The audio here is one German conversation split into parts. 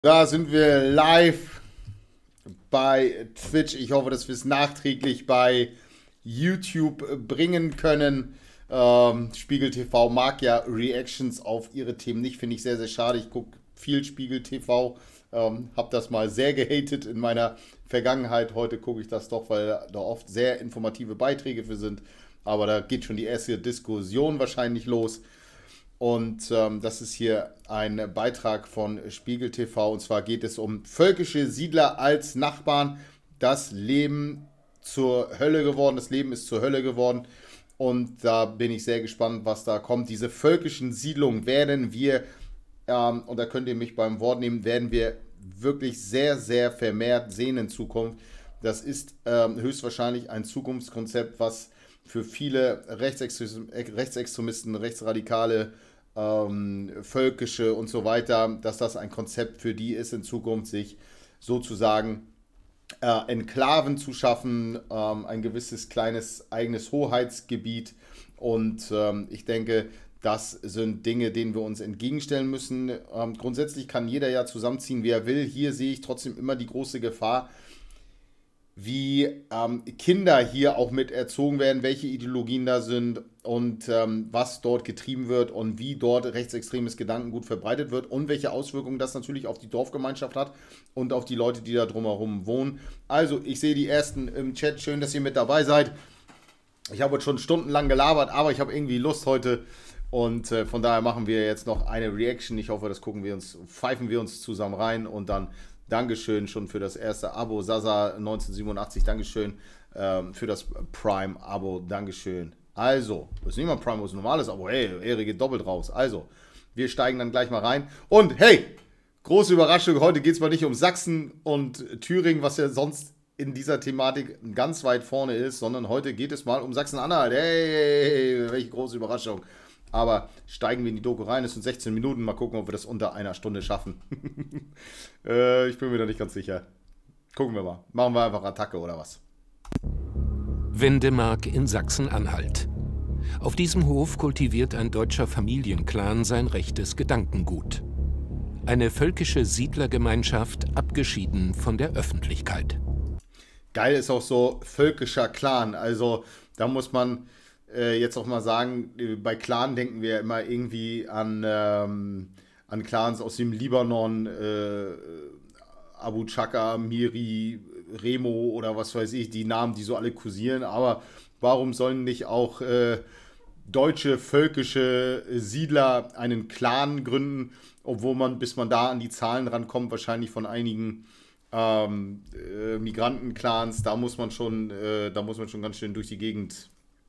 Da sind wir live bei Twitch. Ich hoffe, dass wir es nachträglich bei YouTube bringen können. Spiegel TV mag ja Reactions auf ihre Themen nicht. Finde ich sehr, sehr schade. Ich gucke viel Spiegel TV. Habe das mal sehr gehatet in meiner Vergangenheit. Heute gucke ich das doch, weil da oft sehr informative Beiträge für sind. Aber da geht schon die erste Diskussion wahrscheinlich los. Und das ist hier ein Beitrag von Spiegel TV. Und zwar geht es um völkische Siedler als Nachbarn. Das Leben zur Hölle geworden. Das Leben ist zur Hölle geworden. Und da bin ich sehr gespannt, was da kommt. Diese völkischen Siedlungen werden wir, und da könnt ihr mich beim Wort nehmen, werden wir wirklich sehr, sehr vermehrt sehen in Zukunft. Das ist höchstwahrscheinlich ein Zukunftskonzept, was für viele Rechtsextremisten, Rechtsradikale, völkische und so weiter, dass das ein Konzept für die ist in Zukunft, sich sozusagen Enklaven zu schaffen, ein gewisses kleines eigenes Hoheitsgebiet. Und ich denke, das sind Dinge, denen wir uns entgegenstellen müssen. Grundsätzlich kann jeder ja zusammenziehen, wie er will. Hier sehe ich trotzdem immer die große Gefahr, wie Kinder hier auch mit erzogen werden, welche Ideologien da sind und was dort getrieben wird und wie dort rechtsextremes Gedankengut verbreitet wird und welche Auswirkungen das natürlich auf die Dorfgemeinschaft hat und auf die Leute, die da drumherum wohnen. Also, ich sehe die Ersten im Chat. Schön, dass ihr mit dabei seid. Ich habe heute schon stundenlang gelabert, aber ich habe irgendwie Lust heute und von daher machen wir jetzt noch eine Reaction. Ich hoffe, das pfeifen wir uns zusammen rein und dann Dankeschön schon für das erste Abo. Sasa 1987, Dankeschön für das Prime-Abo. Dankeschön. Also, das ist nicht mal Prime, das ist ein normales Abo. Hey, Ehre geht doppelt raus. Also, wir steigen dann gleich mal rein. Und hey, große Überraschung, heute geht es mal nicht um Sachsen und Thüringen, was ja sonst in dieser Thematik ganz weit vorne ist, sondern heute geht es mal um Sachsen-Anhalt. Hey, welche große Überraschung. Aber steigen wir in die Doku rein. Es sind 16 Minuten. Mal gucken, ob wir das unter einer Stunde schaffen. Ich bin mir da nicht ganz sicher. Gucken wir mal. Machen wir einfach Attacke oder was? Wendemark in Sachsen-Anhalt. Auf diesem Hof kultiviert ein deutscher Familienclan sein rechtes Gedankengut. Eine völkische Siedlergemeinschaft, abgeschieden von der Öffentlichkeit. Geil ist auch so völkischer Clan. Also da muss man jetzt auch mal sagen, bei Clan denken wir immer irgendwie an Clans aus dem Libanon, Abu Chaka, Miri, Remo oder was weiß ich, die Namen, die so alle kursieren. Aber warum sollen nicht auch deutsche, völkische Siedler einen Clan gründen, obwohl man, bis man da an die Zahlen rankommt, wahrscheinlich von einigen Migrantenclans, da muss man schon ganz schön durch die Gegend.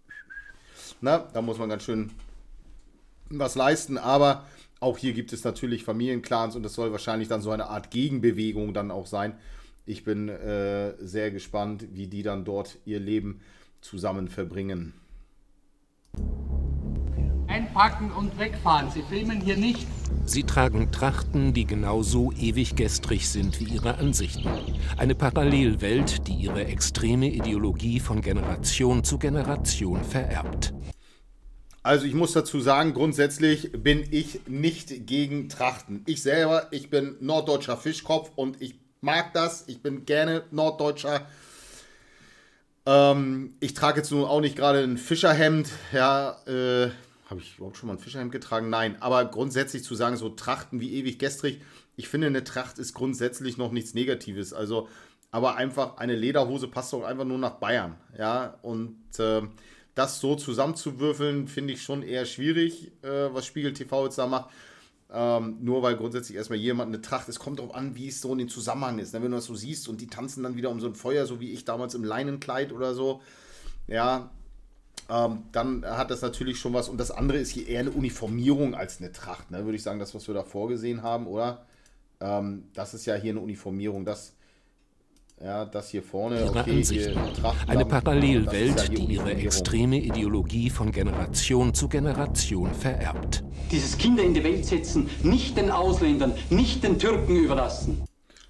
Na, da muss man ganz schön was leisten, aber auch hier gibt es natürlich Familienclans und das soll wahrscheinlich dann so eine Art Gegenbewegung dann auch sein. Ich bin sehr gespannt, wie die dann dort ihr Leben zusammen verbringen. Einpacken und wegfahren. Sie filmen hier nicht. Sie tragen Trachten, die genauso ewig gestrig sind wie ihre Ansichten. Eine Parallelwelt, die ihre extreme Ideologie von Generation zu Generation vererbt. Also ich muss dazu sagen, grundsätzlich bin ich nicht gegen Trachten. Ich selber, ich bin norddeutscher Fischkopf und ich mag das. Ich bin gerne Norddeutscher. Ich trage jetzt nun auch nicht gerade ein Fischerhemd. Ja, habe ich überhaupt schon mal ein Fischerhemd getragen? Nein, aber grundsätzlich zu sagen, so Trachten wie ewig gestrig, ich finde, eine Tracht ist grundsätzlich noch nichts Negatives. Also, aber einfach eine Lederhose passt doch einfach nur nach Bayern. Ja, und das so zusammenzuwürfeln, finde ich schon eher schwierig, was Spiegel TV jetzt da macht. Nur weil grundsätzlich erstmal jemand eine Tracht, es kommt darauf an, wie es so in den Zusammenhang ist. Ne? Wenn du das so siehst und die tanzen dann wieder um so ein Feuer, so wie ich damals im Leinenkleid oder so, ja, dann hat das natürlich schon was. Und das andere ist hier eher eine Uniformierung als eine Tracht, ne? Würde ich sagen, das, was wir da vorgesehen haben, oder? Das ist ja hier eine Uniformierung, das hier vorne, ihre okay, Ansichten. Hier Eine Parallelwelt, das ist ja die ihre Uniformierung. extreme Ideologie von Generation zu Generation vererbt. Dieses Kinder in die Welt setzen, nicht den Ausländern, nicht den Türken überlassen.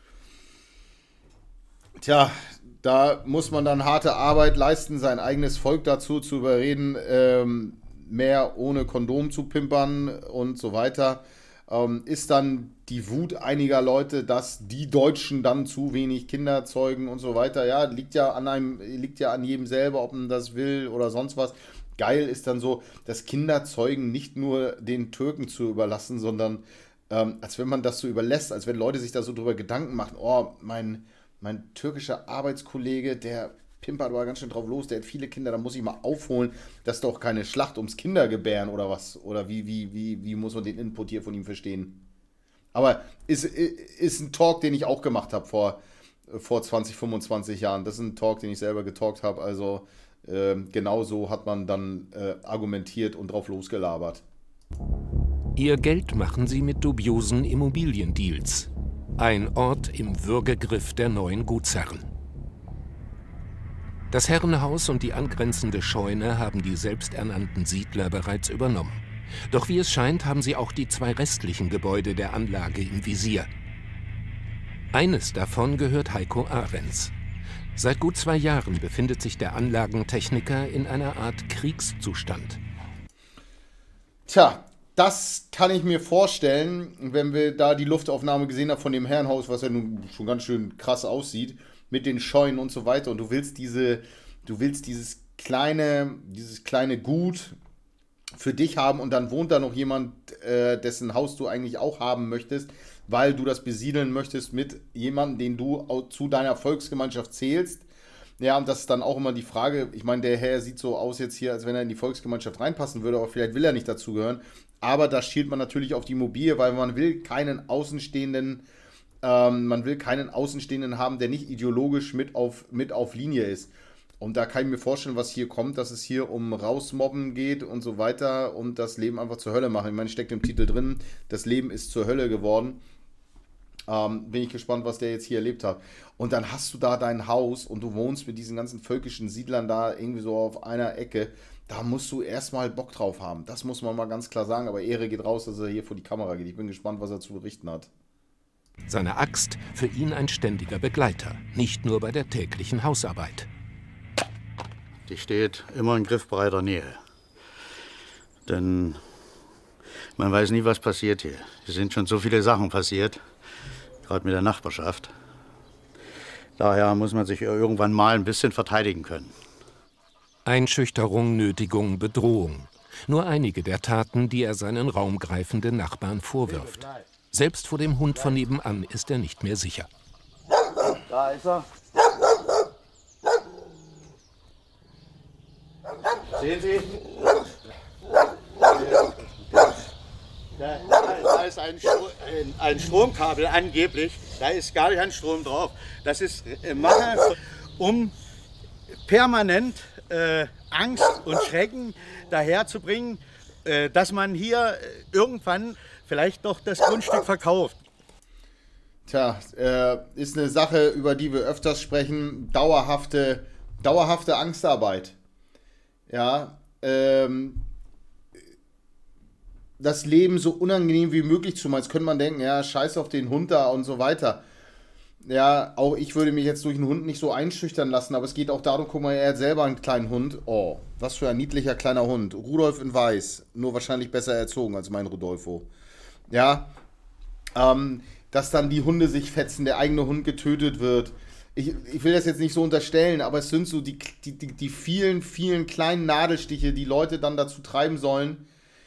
Tja, da muss man dann harte Arbeit leisten, sein eigenes Volk dazu zu überreden, mehr ohne Kondom zu pimpern und so weiter. ist dann die Wut einiger Leute, dass die Deutschen dann zu wenig Kinder zeugen und so weiter. Ja, liegt ja an jedem selber, ob man das will oder sonst was. Geil ist dann so, das Kinderzeugen nicht nur den Türken zu überlassen, sondern als wenn man das so überlässt, als wenn Leute sich da so drüber Gedanken machen, oh, mein türkischer Arbeitskollege, der pimpert aber ganz schön drauf los, der hat viele Kinder, da muss ich mal aufholen, das ist doch keine Schlacht ums Kindergebären oder was, oder wie muss man den Input hier von ihm verstehen? Aber ist ein Talk, den ich auch gemacht habe vor 20, 25 Jahren, das ist ein Talk, den ich selber getalkt habe, also genau so hat man dann argumentiert und drauf losgelabert. Ihr Geld machen sie mit dubiosen Immobiliendeals. Ein Ort im Würgegriff der neuen Gutsherren. Das Herrenhaus und die angrenzende Scheune haben die selbsternannten Siedler bereits übernommen. Doch wie es scheint, haben sie auch die 2 restlichen Gebäude der Anlage im Visier. Eines davon gehört Heiko Ahrens. Seit gut 2 Jahren befindet sich der Anlagentechniker in einer Art Kriegszustand. Tja, das kann ich mir vorstellen, wenn wir da die Luftaufnahme gesehen haben von dem Herrenhaus, was ja nun schon ganz schön krass aussieht, mit den Scheunen und so weiter. Und du willst dieses kleine Gut für dich haben und dann wohnt da noch jemand, dessen Haus du eigentlich auch haben möchtest, weil du das besiedeln möchtest mit jemandem, den du zu deiner Volksgemeinschaft zählst. Ja, und das ist dann auch immer die Frage, ich meine, der Herr sieht so aus jetzt hier, als wenn er in die Volksgemeinschaft reinpassen würde, aber vielleicht will er nicht dazugehören. Aber da schielt man natürlich auf die Immobilie, weil man will keinen Außenstehenden haben, der nicht ideologisch mit auf Linie ist. Und da kann ich mir vorstellen, was hier kommt, dass es hier um Rausmobben geht und so weiter und das Leben einfach zur Hölle machen. Ich meine, steckt im Titel drin, das Leben ist zur Hölle geworden. Bin ich gespannt, was der jetzt hier erlebt hat. Und dann hast du da dein Haus und du wohnst mit diesen ganzen völkischen Siedlern da irgendwie so auf einer Ecke. Da musst du erstmal Bock drauf haben. Das muss man mal ganz klar sagen. Aber Ehre geht raus, dass er hier vor die Kamera geht. Ich bin gespannt, was er zu berichten hat. Seine Axt für ihn ein ständiger Begleiter, nicht nur bei der täglichen Hausarbeit. Die steht immer in griffbereiter Nähe. Denn man weiß nie, was passiert hier. Es sind schon so viele Sachen passiert, gerade mit der Nachbarschaft. Daher muss man sich irgendwann mal ein bisschen verteidigen können. Einschüchterung, Nötigung, Bedrohung. Nur einige der Taten, die er seinen raumgreifenden Nachbarn vorwirft. Selbst vor dem Hund von nebenan ist er nicht mehr sicher. Da ist er. Sehen Sie? Da ist ein Stromkabel angeblich. Da ist gar kein Strom drauf. Das ist Mache, um permanent Angst und Schrecken daherzubringen, dass man hier irgendwann vielleicht doch das Grundstück verkauft. Tja, ist eine Sache, über die wir öfters sprechen. Dauerhafte Angstarbeit. Ja, das Leben so unangenehm wie möglich zu machen. Jetzt könnte man denken, ja, scheiß auf den Hund da und so weiter. Ja, auch ich würde mich jetzt durch einen Hund nicht so einschüchtern lassen, aber es geht auch darum, guck mal, er hat selber einen kleinen Hund. Oh, was für ein niedlicher kleiner Hund. Rudolf in Weiß, nur wahrscheinlich besser erzogen als mein Rodolfo. Ja, dass dann die Hunde sich fetzen, der eigene Hund getötet wird. Ich will das jetzt nicht so unterstellen, aber es sind so die vielen, vielen kleinen Nadelstiche, die Leute dann dazu treiben sollen,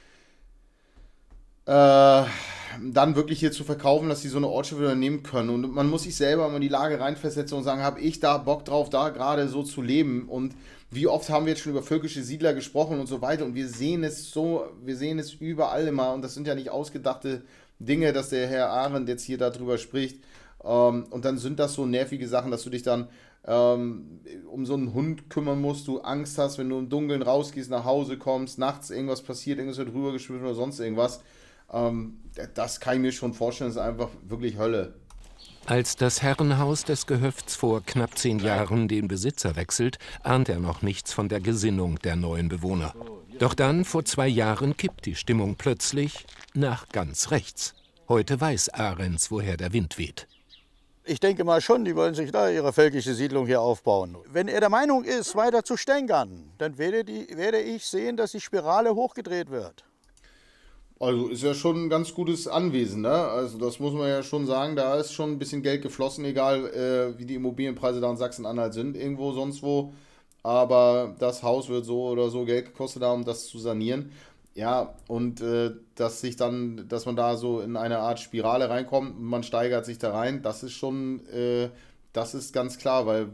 dann wirklich hier zu verkaufen, dass sie so eine Ortschaft übernehmen können. Und man muss sich selber mal in die Lage reinversetzen und sagen, habe ich da Bock drauf, da gerade so zu leben? Und wie oft haben wir jetzt schon über völkische Siedler gesprochen und so weiter. Und wir sehen es überall immer. Und das sind ja nicht ausgedachte Dinge, dass der Herr Arendt jetzt hier darüber spricht. Und dann sind das so nervige Sachen, dass du dich dann um so einen Hund kümmern musst, du Angst hast, wenn du im Dunkeln rausgehst, nach Hause kommst, nachts irgendwas passiert, irgendwas wird rübergeschmissen oder sonst irgendwas. Das kann ich mir schon vorstellen, das ist einfach wirklich Hölle. Als das Herrenhaus des Gehöfts vor knapp 10 Jahren den Besitzer wechselt, ahnt er noch nichts von der Gesinnung der neuen Bewohner. Doch dann, vor 2 Jahren, kippt die Stimmung plötzlich nach ganz rechts. Heute weiß Ahrens, woher der Wind weht. Ich denke mal schon, die wollen sich da ihre völkische Siedlung hier aufbauen. Wenn er der Meinung ist, weiter zu stänkern, dann werde ich sehen, dass die Spirale hochgedreht wird. Also ist ja schon ein ganz gutes Anwesen, ne? Also das muss man ja schon sagen, da ist schon ein bisschen Geld geflossen, egal wie die Immobilienpreise da in Sachsen-Anhalt sind, irgendwo sonst wo. Aber das Haus wird so oder so Geld gekostet haben, um das zu sanieren. Ja, und dass man da so in eine Art Spirale reinkommt, man steigert sich da rein, das ist schon, das ist ganz klar, weil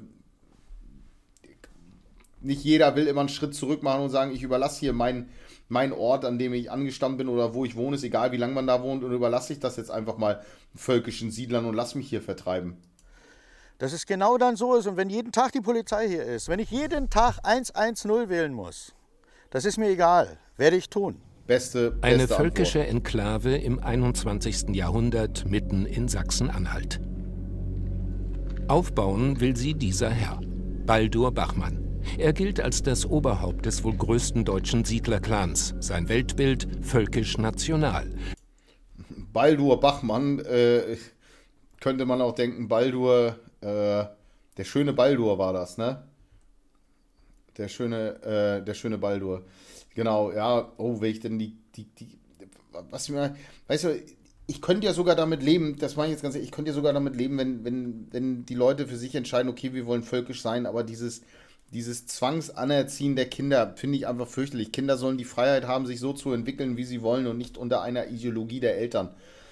nicht jeder will immer einen Schritt zurück machen und sagen, ich überlasse hier meinen Ort, an dem ich angestammt bin oder wo ich wohne, ist egal, wie lange man da wohnt, und überlasse ich das jetzt einfach mal völkischen Siedlern und lass mich hier vertreiben. Dass es genau dann so ist, und wenn jeden Tag die Polizei hier ist, wenn ich jeden Tag 110 wählen muss, das ist mir egal, werde ich tun. Beste Eine Antwort. völkische Enklave im 21. Jahrhundert mitten in Sachsen-Anhalt. Aufbauen will sie dieser Herr, Baldur Bachmann. Er gilt als das Oberhaupt des wohl größten deutschen Siedlerclans. Sein Weltbild völkisch-national. Baldur Bachmann, könnte man auch denken, Baldur, der schöne Baldur war das, ne? Der schöne Baldur. Genau, ja, oh, wenn ich denn weißt du, ich könnte ja sogar damit leben, das meine ich jetzt ganz ehrlich, ich könnte ja sogar damit leben, wenn die Leute für sich entscheiden, okay, wir wollen völkisch sein, aber dieses Zwangsanerziehen der Kinder finde ich einfach fürchterlich. Kinder sollen die Freiheit haben, sich so zu entwickeln, wie sie wollen und nicht unter einer Ideologie der Eltern.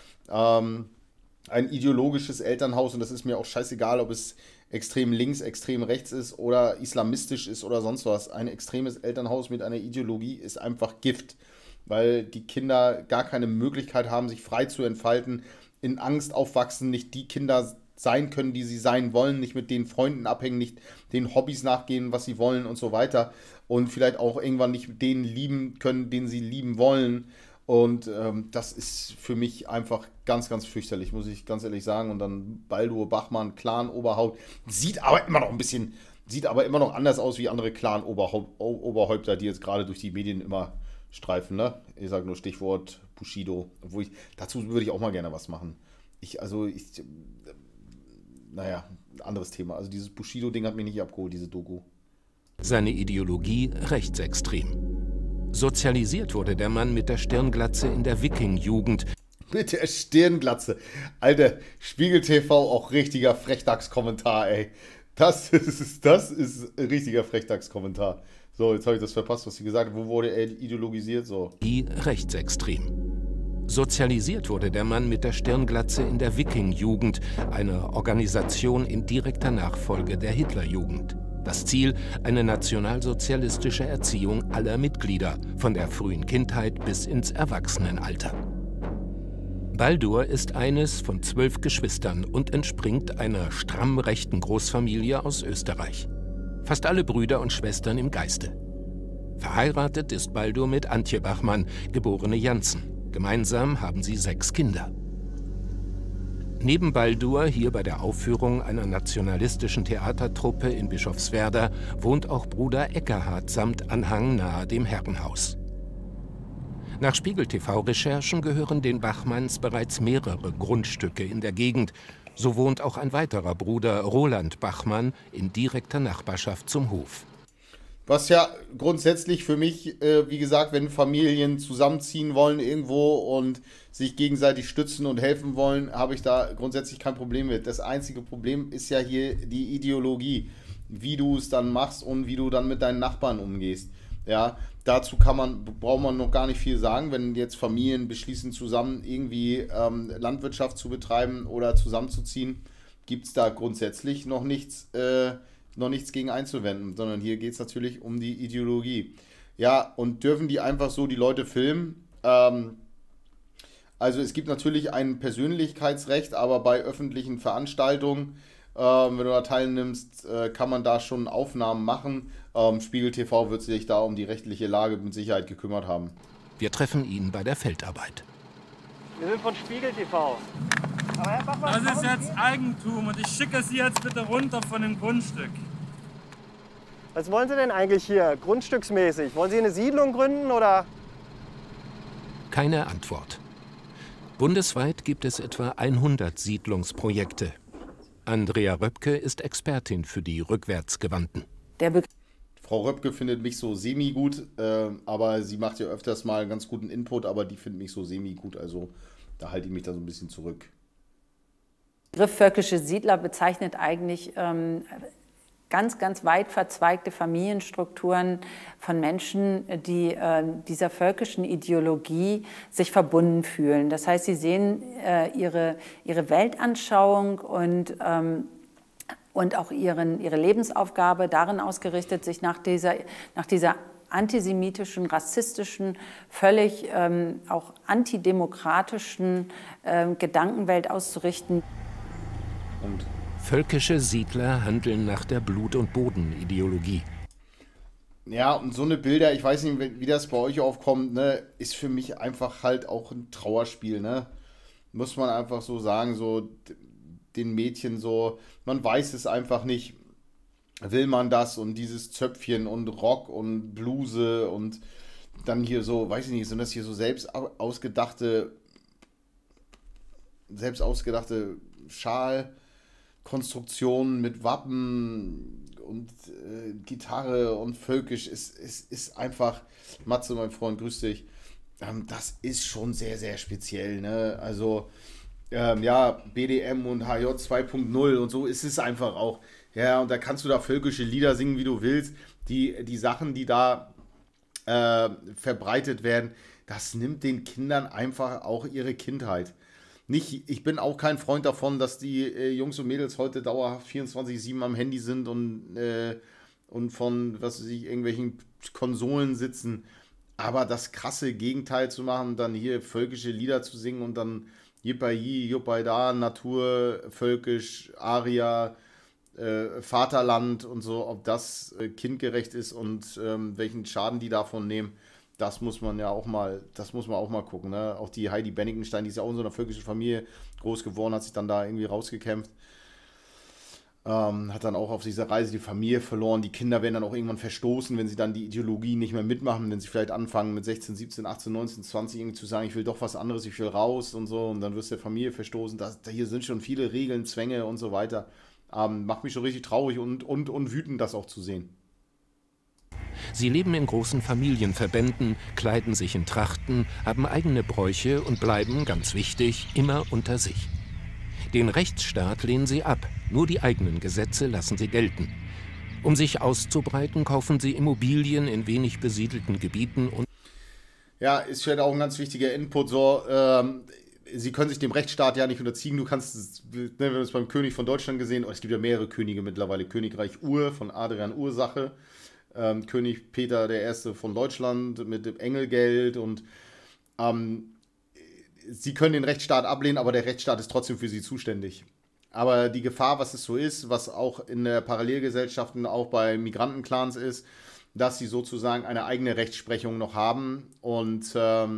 Ein ideologisches Elternhaus, und das ist mir auch scheißegal, ob es extrem links, extrem rechts ist oder islamistisch ist oder sonst was. Ein extremes Elternhaus mit einer Ideologie ist einfach Gift, weil die Kinder gar keine Möglichkeit haben, sich frei zu entfalten, in Angst aufwachsen, nicht die Kinder sein können, die sie sein wollen, nicht mit den Freunden abhängen, nicht den Hobbys nachgehen, was sie wollen und so weiter, und vielleicht auch irgendwann nicht mit denen lieben können, den sie lieben wollen. Und das ist für mich einfach ganz, ganz fürchterlich, muss ich ganz ehrlich sagen. Und dann Baldur Bachmann, Clan-Oberhaupt, sieht aber immer noch anders aus wie andere Clan-Oberhäupter, die jetzt gerade durch die Medien immer streifen, ne? Ich sage nur Stichwort Bushido. Dazu würde ich auch mal gerne was machen. Naja, anderes Thema. Also dieses Bushido-Ding hat mich nicht abgeholt, diese Doku. Seine Ideologie rechtsextrem. Sozialisiert wurde der Mann mit der Stirnglatze in der Wiking-Jugend. Mit der Stirnglatze. Alter, Spiegel TV, auch richtiger Frechdachs-Kommentar, ey. Das ist ein richtiger Frechdachs-Kommentar. So, jetzt habe ich das verpasst, was sie gesagt hat. Wo wurde er ideologisiert? So. Rechtsextrem. Sozialisiert wurde der Mann mit der Stirnglatze in der Wiking-Jugend, eine Organisation in direkter Nachfolge der Hitlerjugend. Das Ziel, eine nationalsozialistische Erziehung aller Mitglieder, von der frühen Kindheit bis ins Erwachsenenalter. Baldur ist eines von 12 Geschwistern und entspringt einer stramm rechten Großfamilie aus Österreich. Fast alle Brüder und Schwestern im Geiste. Verheiratet ist Baldur mit Antje Bachmann, geborene Janssen. Gemeinsam haben sie 6 Kinder. Neben Baldur, hier bei der Aufführung einer nationalistischen Theatertruppe in Bischofswerda, wohnt auch Bruder Eckerhard samt Anhang nahe dem Herrenhaus. Nach Spiegel-TV-Recherchen gehören den Bachmanns bereits mehrere Grundstücke in der Gegend. So wohnt auch ein weiterer Bruder, Roland Bachmann, in direkter Nachbarschaft zum Hof. Was ja grundsätzlich für mich, wie gesagt, wenn Familien zusammenziehen wollen irgendwo und sich gegenseitig stützen und helfen wollen, habe ich da grundsätzlich kein Problem mit. Das einzige Problem ist ja hier die Ideologie, wie du es dann machst und wie du dann mit deinen Nachbarn umgehst. Ja, dazu braucht man noch gar nicht viel sagen, wenn jetzt Familien beschließen, zusammen irgendwie Landwirtschaft zu betreiben oder zusammenzuziehen, gibt es da grundsätzlich noch nichts gegen einzuwenden, sondern hier geht es natürlich um die Ideologie. Ja, und dürfen die einfach so die Leute filmen? Also es gibt natürlich ein Persönlichkeitsrecht, aber bei öffentlichen Veranstaltungen, wenn du da teilnimmst, kann man da schon Aufnahmen machen. Spiegel TV wird sich da um die rechtliche Lage mit Sicherheit gekümmert haben. Wir treffen ihn bei der Feldarbeit. Wir sind von Spiegel TV. Aber Herr Bachmann, das ist jetzt Eigentum und ich schicke Sie jetzt bitte runter von dem Grundstück. Was wollen Sie denn eigentlich hier, grundstücksmäßig? Wollen Sie eine Siedlung gründen oder? Keine Antwort. Bundesweit gibt es etwa 100 Siedlungsprojekte. Andrea Röpke ist Expertin für die Rückwärtsgewandten. Frau Röpke findet mich so semi-gut, aber sie macht ja öfters mal einen ganz guten Input, aber die findet mich so semi-gut, also da halte ich mich da so ein bisschen zurück. Der Begriff völkische Siedler bezeichnet eigentlich ganz, ganz weit verzweigte Familienstrukturen von Menschen, die dieser völkischen Ideologie sich verbunden fühlen. Das heißt, sie sehen ihre Weltanschauung und auch ihre Lebensaufgabe darin ausgerichtet, sich nach dieser antisemitischen, rassistischen, völlig auch antidemokratischen Gedankenwelt auszurichten. Und Völkische Siedler handeln nach der Blut- und Bodenideologie. ja, und so eine Bilder, ich weiß nicht, wie das bei euch aufkommt, ne, ist für mich einfach halt auch ein Trauerspiel, ne? Muss man einfach so sagen, so den Mädchen so, man weiß es einfach nicht, will man das und dieses Zöpfchen und Rock und Bluse und dann hier so, weiß ich nicht, sind das hier so selbst ausgedachte Schalkonstruktionen mit Wappen und Gitarre und völkisch. Es ist einfach, Matze, mein Freund, grüß dich. Das ist schon sehr, sehr speziell, ne? Also, ja, BDM und HJ 2.0 und so ist es einfach auch. Ja, und da kannst du da völkische Lieder singen, wie du willst. Die Sachen, die da verbreitet werden, das nimmt den Kindern einfach auch ihre Kindheit. Ich bin auch kein Freund davon, dass die Jungs und Mädels heute dauerhaft 24/7 am Handy sind und von, was weiß ich, irgendwelchen Konsolen sitzen. Aber das krasse Gegenteil zu machen, dann hier völkische Lieder zu singen und dann Yippie, Juppie da, Natur, völkisch, Aria, Vaterland und so, ob das kindgerecht ist und welchen Schaden die davon nehmen. Das muss man auch mal gucken. Ne? Auch die Heidi Bennigtenstein, die ist ja auch in so einer völkischen Familie groß geworden, hat sich dann da irgendwie rausgekämpft. Hat dann auch auf dieser Reise die Familie verloren. Die Kinder werden dann auch irgendwann verstoßen, wenn sie dann die Ideologie nicht mehr mitmachen, wenn sie vielleicht anfangen mit 16, 17, 18, 19, 20 irgendwie zu sagen, ich will doch was anderes, ich will raus und so. Und dann wirst du der Familie verstoßen. Hier sind schon viele Regeln, Zwänge und so weiter. Macht mich schon richtig traurig und wütend, das auch zu sehen. Sie leben in großen Familienverbänden, kleiden sich in Trachten, haben eigene Bräuche und bleiben, ganz wichtig, immer unter sich. Den Rechtsstaat lehnen sie ab, nur die eigenen Gesetze lassen sie gelten. Um sich auszubreiten, kaufen sie Immobilien in wenig besiedelten Gebieten und... Ja, ist vielleicht auch ein ganz wichtiger Input, so, sie können sich dem Rechtsstaat ja nicht unterziehen. Du kannst, ne, wir haben es beim König von Deutschland gesehen, es gibt ja mehrere Könige mittlerweile, Königreich Ur von Adrian Ursache, König Peter I. von Deutschland mit dem Engelgeld und sie können den Rechtsstaat ablehnen, aber der Rechtsstaat ist trotzdem für sie zuständig. Aber die Gefahr, was es so ist, was auch in der Parallelgesellschaften, auch bei Migrantenclans ist, dass sie sozusagen eine eigene Rechtsprechung noch haben und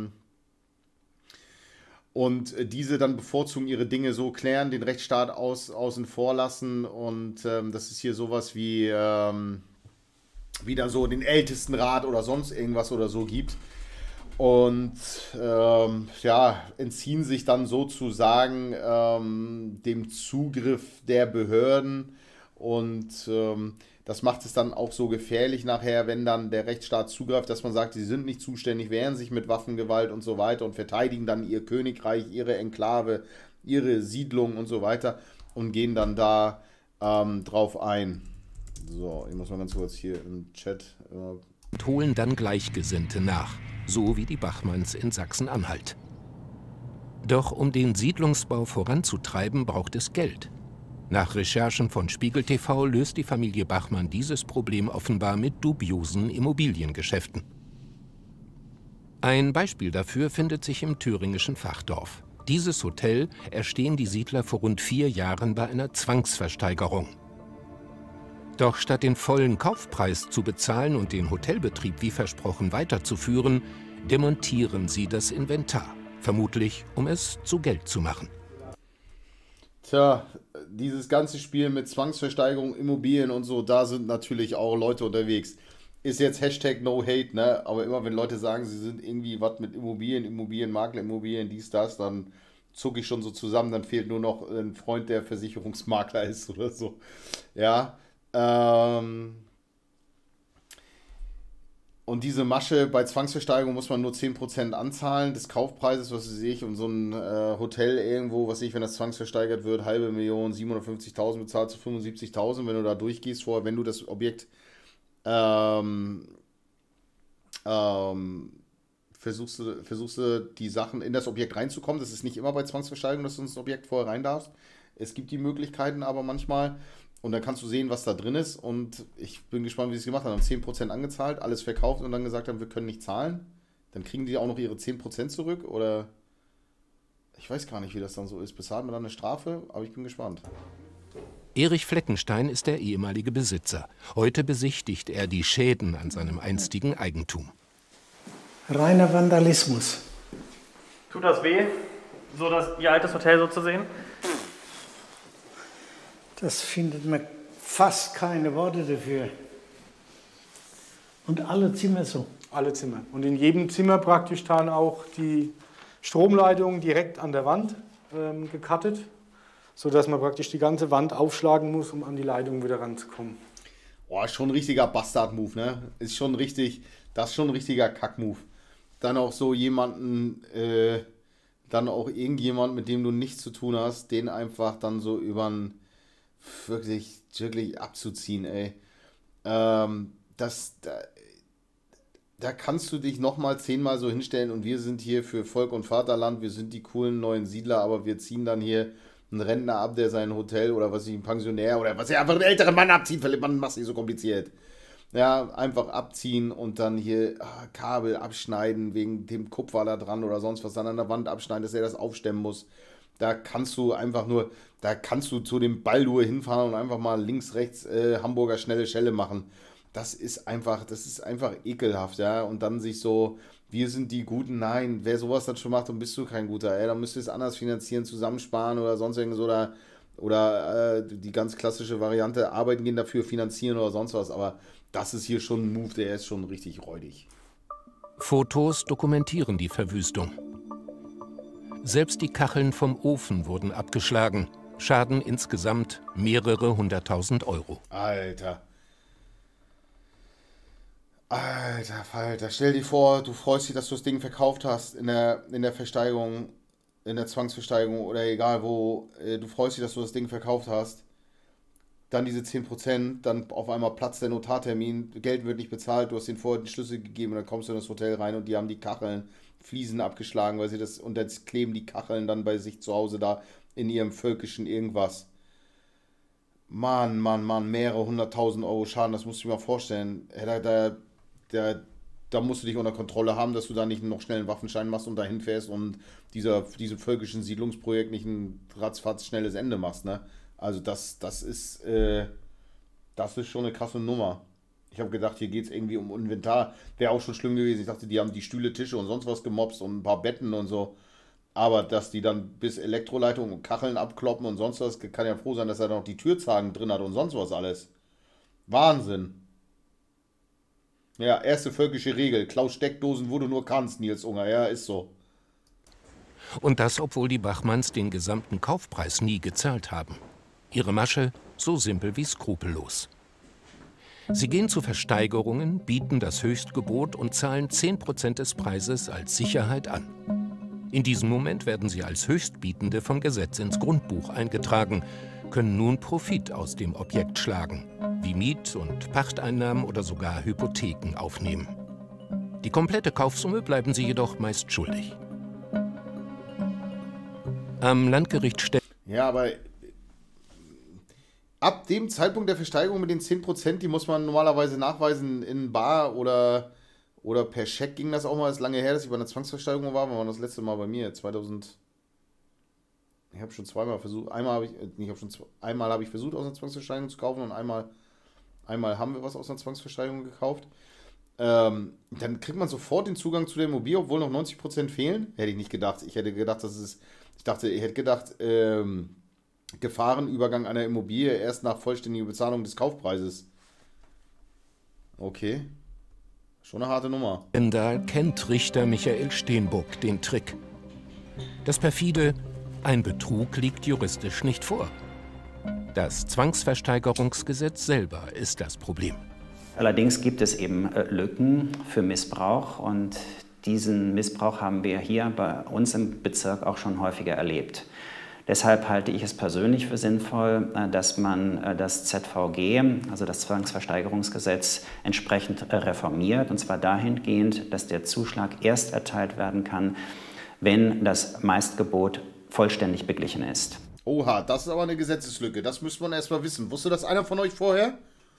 diese dann bevorzugen ihre Dinge so klären, den Rechtsstaat außen vor lassen und das ist hier sowas wie wieder so den Ältestenrat oder sonst irgendwas oder so gibt. Und ja, entziehen sich dann sozusagen dem Zugriff der Behörden und das macht es dann auch so gefährlich nachher, wenn dann der Rechtsstaat zugreift, dass man sagt, sie sind nicht zuständig, wehren sich mit Waffengewalt und so weiter und verteidigen dann ihr Königreich, ihre Enklave, ihre Siedlung und so weiter und gehen dann da drauf ein. So, ich muss mal ganz kurz hier im Chat. Und holen dann Gleichgesinnte nach, so wie die Bachmanns in Sachsen-Anhalt. Doch um den Siedlungsbau voranzutreiben, braucht es Geld. Nach Recherchen von Spiegel TV löst die Familie Bachmann dieses Problem offenbar mit dubiosen Immobiliengeschäften. Ein Beispiel dafür findet sich im thüringischen Fachdorf. Dieses Hotel erstehen die Siedler vor rund 4 Jahren bei einer Zwangsversteigerung. Doch statt den vollen Kaufpreis zu bezahlen und den Hotelbetrieb wie versprochen weiterzuführen, demontieren sie das Inventar, vermutlich um es zu Geld zu machen. Tja, dieses ganze Spiel mit Zwangsversteigerung, Immobilien und so, da sind natürlich auch Leute unterwegs. Ist jetzt Hashtag No Hate, ne? Aber immer wenn Leute sagen, sie sind irgendwie was mit Immobilien, Immobilienmakler, Immobilien, dies, das, dann zucke ich schon so zusammen, dann fehlt nur noch ein Freund, der Versicherungsmakler ist oder so. Ja, Und diese Masche, bei Zwangsversteigerung muss man nur 10% anzahlen des Kaufpreises, was weiß ich, und so ein Hotel irgendwo, was weiß ich, wenn das zwangsversteigert wird, 500.000, 750.000 bezahlst du 75.000, wenn du da durchgehst vorher, wenn du das Objekt versuchst du die Sachen in das Objekt reinzukommen. Das ist nicht immer bei Zwangsversteigerung, dass du ins Objekt vorher rein darfst. Es gibt die Möglichkeiten aber manchmal. Und dann kannst du sehen, was da drin ist. Und ich bin gespannt, wie sie es gemacht haben. Haben 10% angezahlt, alles verkauft und dann gesagt haben, wir können nicht zahlen. Dann kriegen die auch noch ihre 10% zurück. Oder ich weiß gar nicht, wie das dann so ist. Bezahlt man dann eine Strafe? Aber ich bin gespannt. Erich Fleckenstein ist der ehemalige Besitzer. Heute besichtigt er die Schäden an seinem einstigen Eigentum. Reiner Vandalismus. Tut das weh, so Ihr altes Hotel so zu sehen? Das findet man fast keine Worte dafür. Und alle Zimmer so. Alle Zimmer. Und in jedem Zimmer praktisch dann auch die Stromleitungen direkt an der Wand gekattet, sodass man praktisch die ganze Wand aufschlagen muss, um an die Leitung wieder ranzukommen. Boah, ist schon ein richtiger Bastard-Move, ne? Das ist schon ein richtiger Kack-Move. Dann auch so jemanden, dann auch irgendjemand, mit dem du nichts zu tun hast, den einfach dann so wirklich abzuziehen, ey. Da kannst du dich nochmal 10-mal so hinstellen und wir sind hier für Volk und Vaterland, wir sind die coolen neuen Siedler, aber wir ziehen dann hier einen Rentner ab, der sein Hotel oder was ich, ein Pensionär oder was, einfach einen älteren Mann abzieht, Philipp, man macht es nicht so kompliziert. Ja, einfach abziehen und dann hier Kabel abschneiden wegen dem Kupfer da dran oder sonst was, dann an der Wand abschneiden, dass er das aufstemmen muss. Da kannst du zu dem Baldur hinfahren und einfach mal links, rechts Hamburger schnelle Schelle machen. Das ist einfach ekelhaft, ja. Und dann sich so, wir sind die Guten, nein, wer sowas dann schon macht, dann bist du kein Guter, ey. Dann müsst ihr es anders finanzieren, zusammensparen oder sonst irgendwas oder die ganz klassische Variante, arbeiten gehen dafür, finanzieren oder sonst was. Aber das ist hier schon ein Move, der ist schon richtig räudig. Fotos dokumentieren die Verwüstung. Selbst die Kacheln vom Ofen wurden abgeschlagen. Schaden insgesamt mehrere 100.000 Euro. Alter Falter, stell dir vor, du freust dich, dass du das Ding verkauft hast in der Versteigerung, in der Zwangsversteigerung oder egal wo. Du freust dich, dass du das Ding verkauft hast. Dann diese 10%, dann auf einmal platzt der Notartermin, Geld wird nicht bezahlt, du hast denen vorher den Schlüssel gegeben und dann kommst du in das Hotel rein und die haben die Kacheln, Fliesen abgeschlagen, weil sie das, und jetzt kleben die Kacheln dann bei sich zu Hause da in ihrem völkischen irgendwas. Mann, mehrere 100.000 Euro Schaden, das musst du dir mal vorstellen. Da musst du dich unter Kontrolle haben, dass du da nicht noch schnell einen Waffenschein machst und dahin fährst und diesem völkischen Siedlungsprojekt nicht ein ratzfatz schnelles Ende machst, ne? Also das ist schon eine krasse Nummer. Ich habe gedacht, hier geht es irgendwie um Inventar. Wäre auch schon schlimm gewesen. Ich dachte, die haben die Stühle, Tische und sonst was gemobst und ein paar Betten und so. Aber dass die dann bis Elektroleitungen und Kacheln abkloppen und sonst was, kann ja froh sein, dass er da noch die Türzagen drin hat und sonst was alles. Wahnsinn. Ja, erste völkische Regel. Klaus Steckdosen, wo du nur kannst, Nils Unger. Ja, ist so. Und das, obwohl die Bachmanns den gesamten Kaufpreis nie gezahlt haben. Ihre Masche so simpel wie skrupellos. Sie gehen zu Versteigerungen, bieten das Höchstgebot und zahlen 10% des Preises als Sicherheit an. In diesem Moment werden sie als Höchstbietende vom Gesetz ins Grundbuch eingetragen, können nun Profit aus dem Objekt schlagen, wie Miet- und Pachteinnahmen oder sogar Hypotheken aufnehmen. Die komplette Kaufsumme bleiben sie jedoch meist schuldig. Am Landgericht stellt... Ja, aber ab dem Zeitpunkt der Versteigerung mit den 10%, die muss man normalerweise nachweisen in Bar oder per Scheck ging das auch mal. Das ist lange her, dass ich bei einer Zwangsversteigerung war. Wann war das letzte Mal bei mir? 2000. Ich habe schon zweimal versucht. Einmal habe ich versucht, aus einer Zwangsversteigerung zu kaufen und einmal haben wir was aus einer Zwangsversteigerung gekauft. Dann kriegt man sofort den Zugang zu der Immobilie, obwohl noch 90% fehlen. Hätte ich nicht gedacht. Ich hätte gedacht, Gefahrenübergang einer Immobilie erst nach vollständiger Bezahlung des Kaufpreises. Okay. Schon eine harte Nummer. Da kennt Richter Michael Steenburg den Trick. Das perfide, ein Betrug liegt juristisch nicht vor. Das Zwangsversteigerungsgesetz selber ist das Problem. Allerdings gibt es eben Lücken für Missbrauch und diesen Missbrauch haben wir hier bei uns im Bezirk auch schon häufiger erlebt. Deshalb halte ich es persönlich für sinnvoll, dass man das ZVG, also das Zwangsversteigerungsgesetz, entsprechend reformiert. Und zwar dahingehend, dass der Zuschlag erst erteilt werden kann, wenn das Meistgebot vollständig beglichen ist. Oha, das ist aber eine Gesetzeslücke. Das müsste man erst mal wissen. Wusste das einer von euch vorher?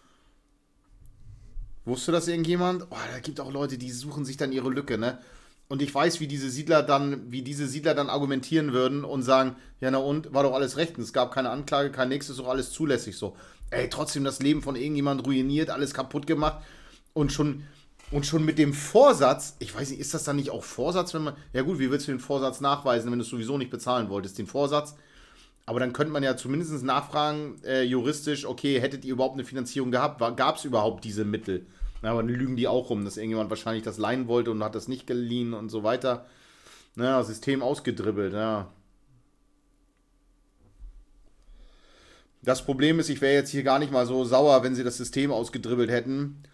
Wusste das irgendjemand? Oh, da gibt auch Leute, die suchen sich dann ihre Lücke, ne? Und ich weiß, wie diese Siedler dann argumentieren würden und sagen, ja na und, war doch alles rechtens, es gab keine Anklage, kein nächstes, ist doch alles zulässig so. Ey, trotzdem das Leben von irgendjemand ruiniert, alles kaputt gemacht und schon mit dem Vorsatz, ich weiß nicht, ist das dann nicht auch Vorsatz, wenn man, ja gut, wie willst du den Vorsatz nachweisen, wenn du es sowieso nicht bezahlen wolltest, den Vorsatz? Aber dann könnte man ja zumindest nachfragen, juristisch, okay, hättet ihr überhaupt eine Finanzierung gehabt? Gab es überhaupt diese Mittel? Na, aber dann lügen die auch rum, dass irgendjemand wahrscheinlich das leihen wollte und hat das nicht geliehen und so weiter. Naja, System ausgedribbelt, ja. Das Problem ist, ich wäre jetzt hier gar nicht mal so sauer, wenn sie das System ausgedribbelt hätten.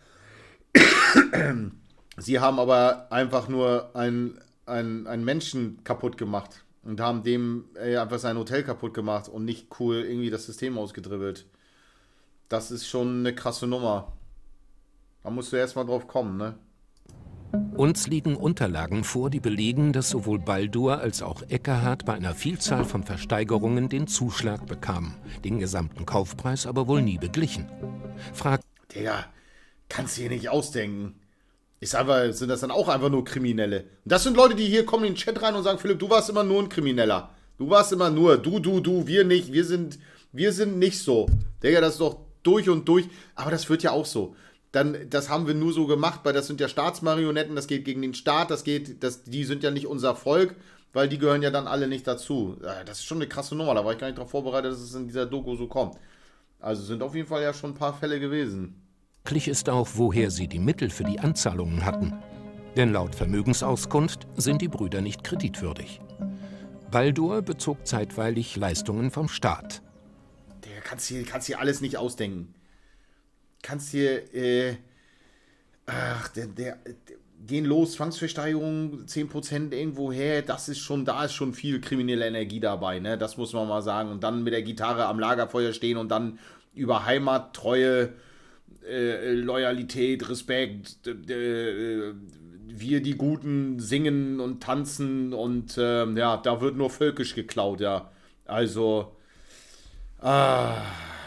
Sie haben aber einfach nur einen Menschen kaputt gemacht und haben dem einfach sein Hotel kaputt gemacht und nicht cool irgendwie das System ausgedribbelt. Das ist schon eine krasse Nummer. Da musst du erst mal drauf kommen, ne? Uns liegen Unterlagen vor, die belegen, dass sowohl Baldur als auch Eckehardt bei einer Vielzahl von Versteigerungen den Zuschlag bekamen, den gesamten Kaufpreis aber wohl nie beglichen. Digga, kannst du hier nicht ausdenken. Sind das dann auch einfach nur Kriminelle? Und das sind Leute, die hier kommen in den Chat rein und sagen, Philipp, du warst immer nur ein Krimineller. Du warst immer nur, du, wir nicht, wir sind nicht so. Digga, das ist doch durch und durch. Aber das wird ja auch so. Das haben wir nur so gemacht, weil das sind ja Staatsmarionetten, das geht gegen den Staat, die sind ja nicht unser Volk, weil die gehören ja dann alle nicht dazu. Das ist schon eine krasse Nummer, da war ich gar nicht darauf vorbereitet, dass es in dieser Doku so kommt. Also sind auf jeden Fall ja schon ein paar Fälle gewesen. Fraglich ist auch, woher sie die Mittel für die Anzahlungen hatten. Denn laut Vermögensauskunft sind die Brüder nicht kreditwürdig. Baldur bezog zeitweilig Leistungen vom Staat. Der kannst hier alles nicht ausdenken. Kannst hier, gehen los, Zwangsversteigerung, 10% irgendwo her, da ist schon viel kriminelle Energie dabei, ne? Das muss man mal sagen. Und dann mit der Gitarre am Lagerfeuer stehen und dann über Heimat, Treue, Loyalität, Respekt, wir die Guten singen und tanzen und ja, da wird nur völkisch geklaut, ja. Also, ja,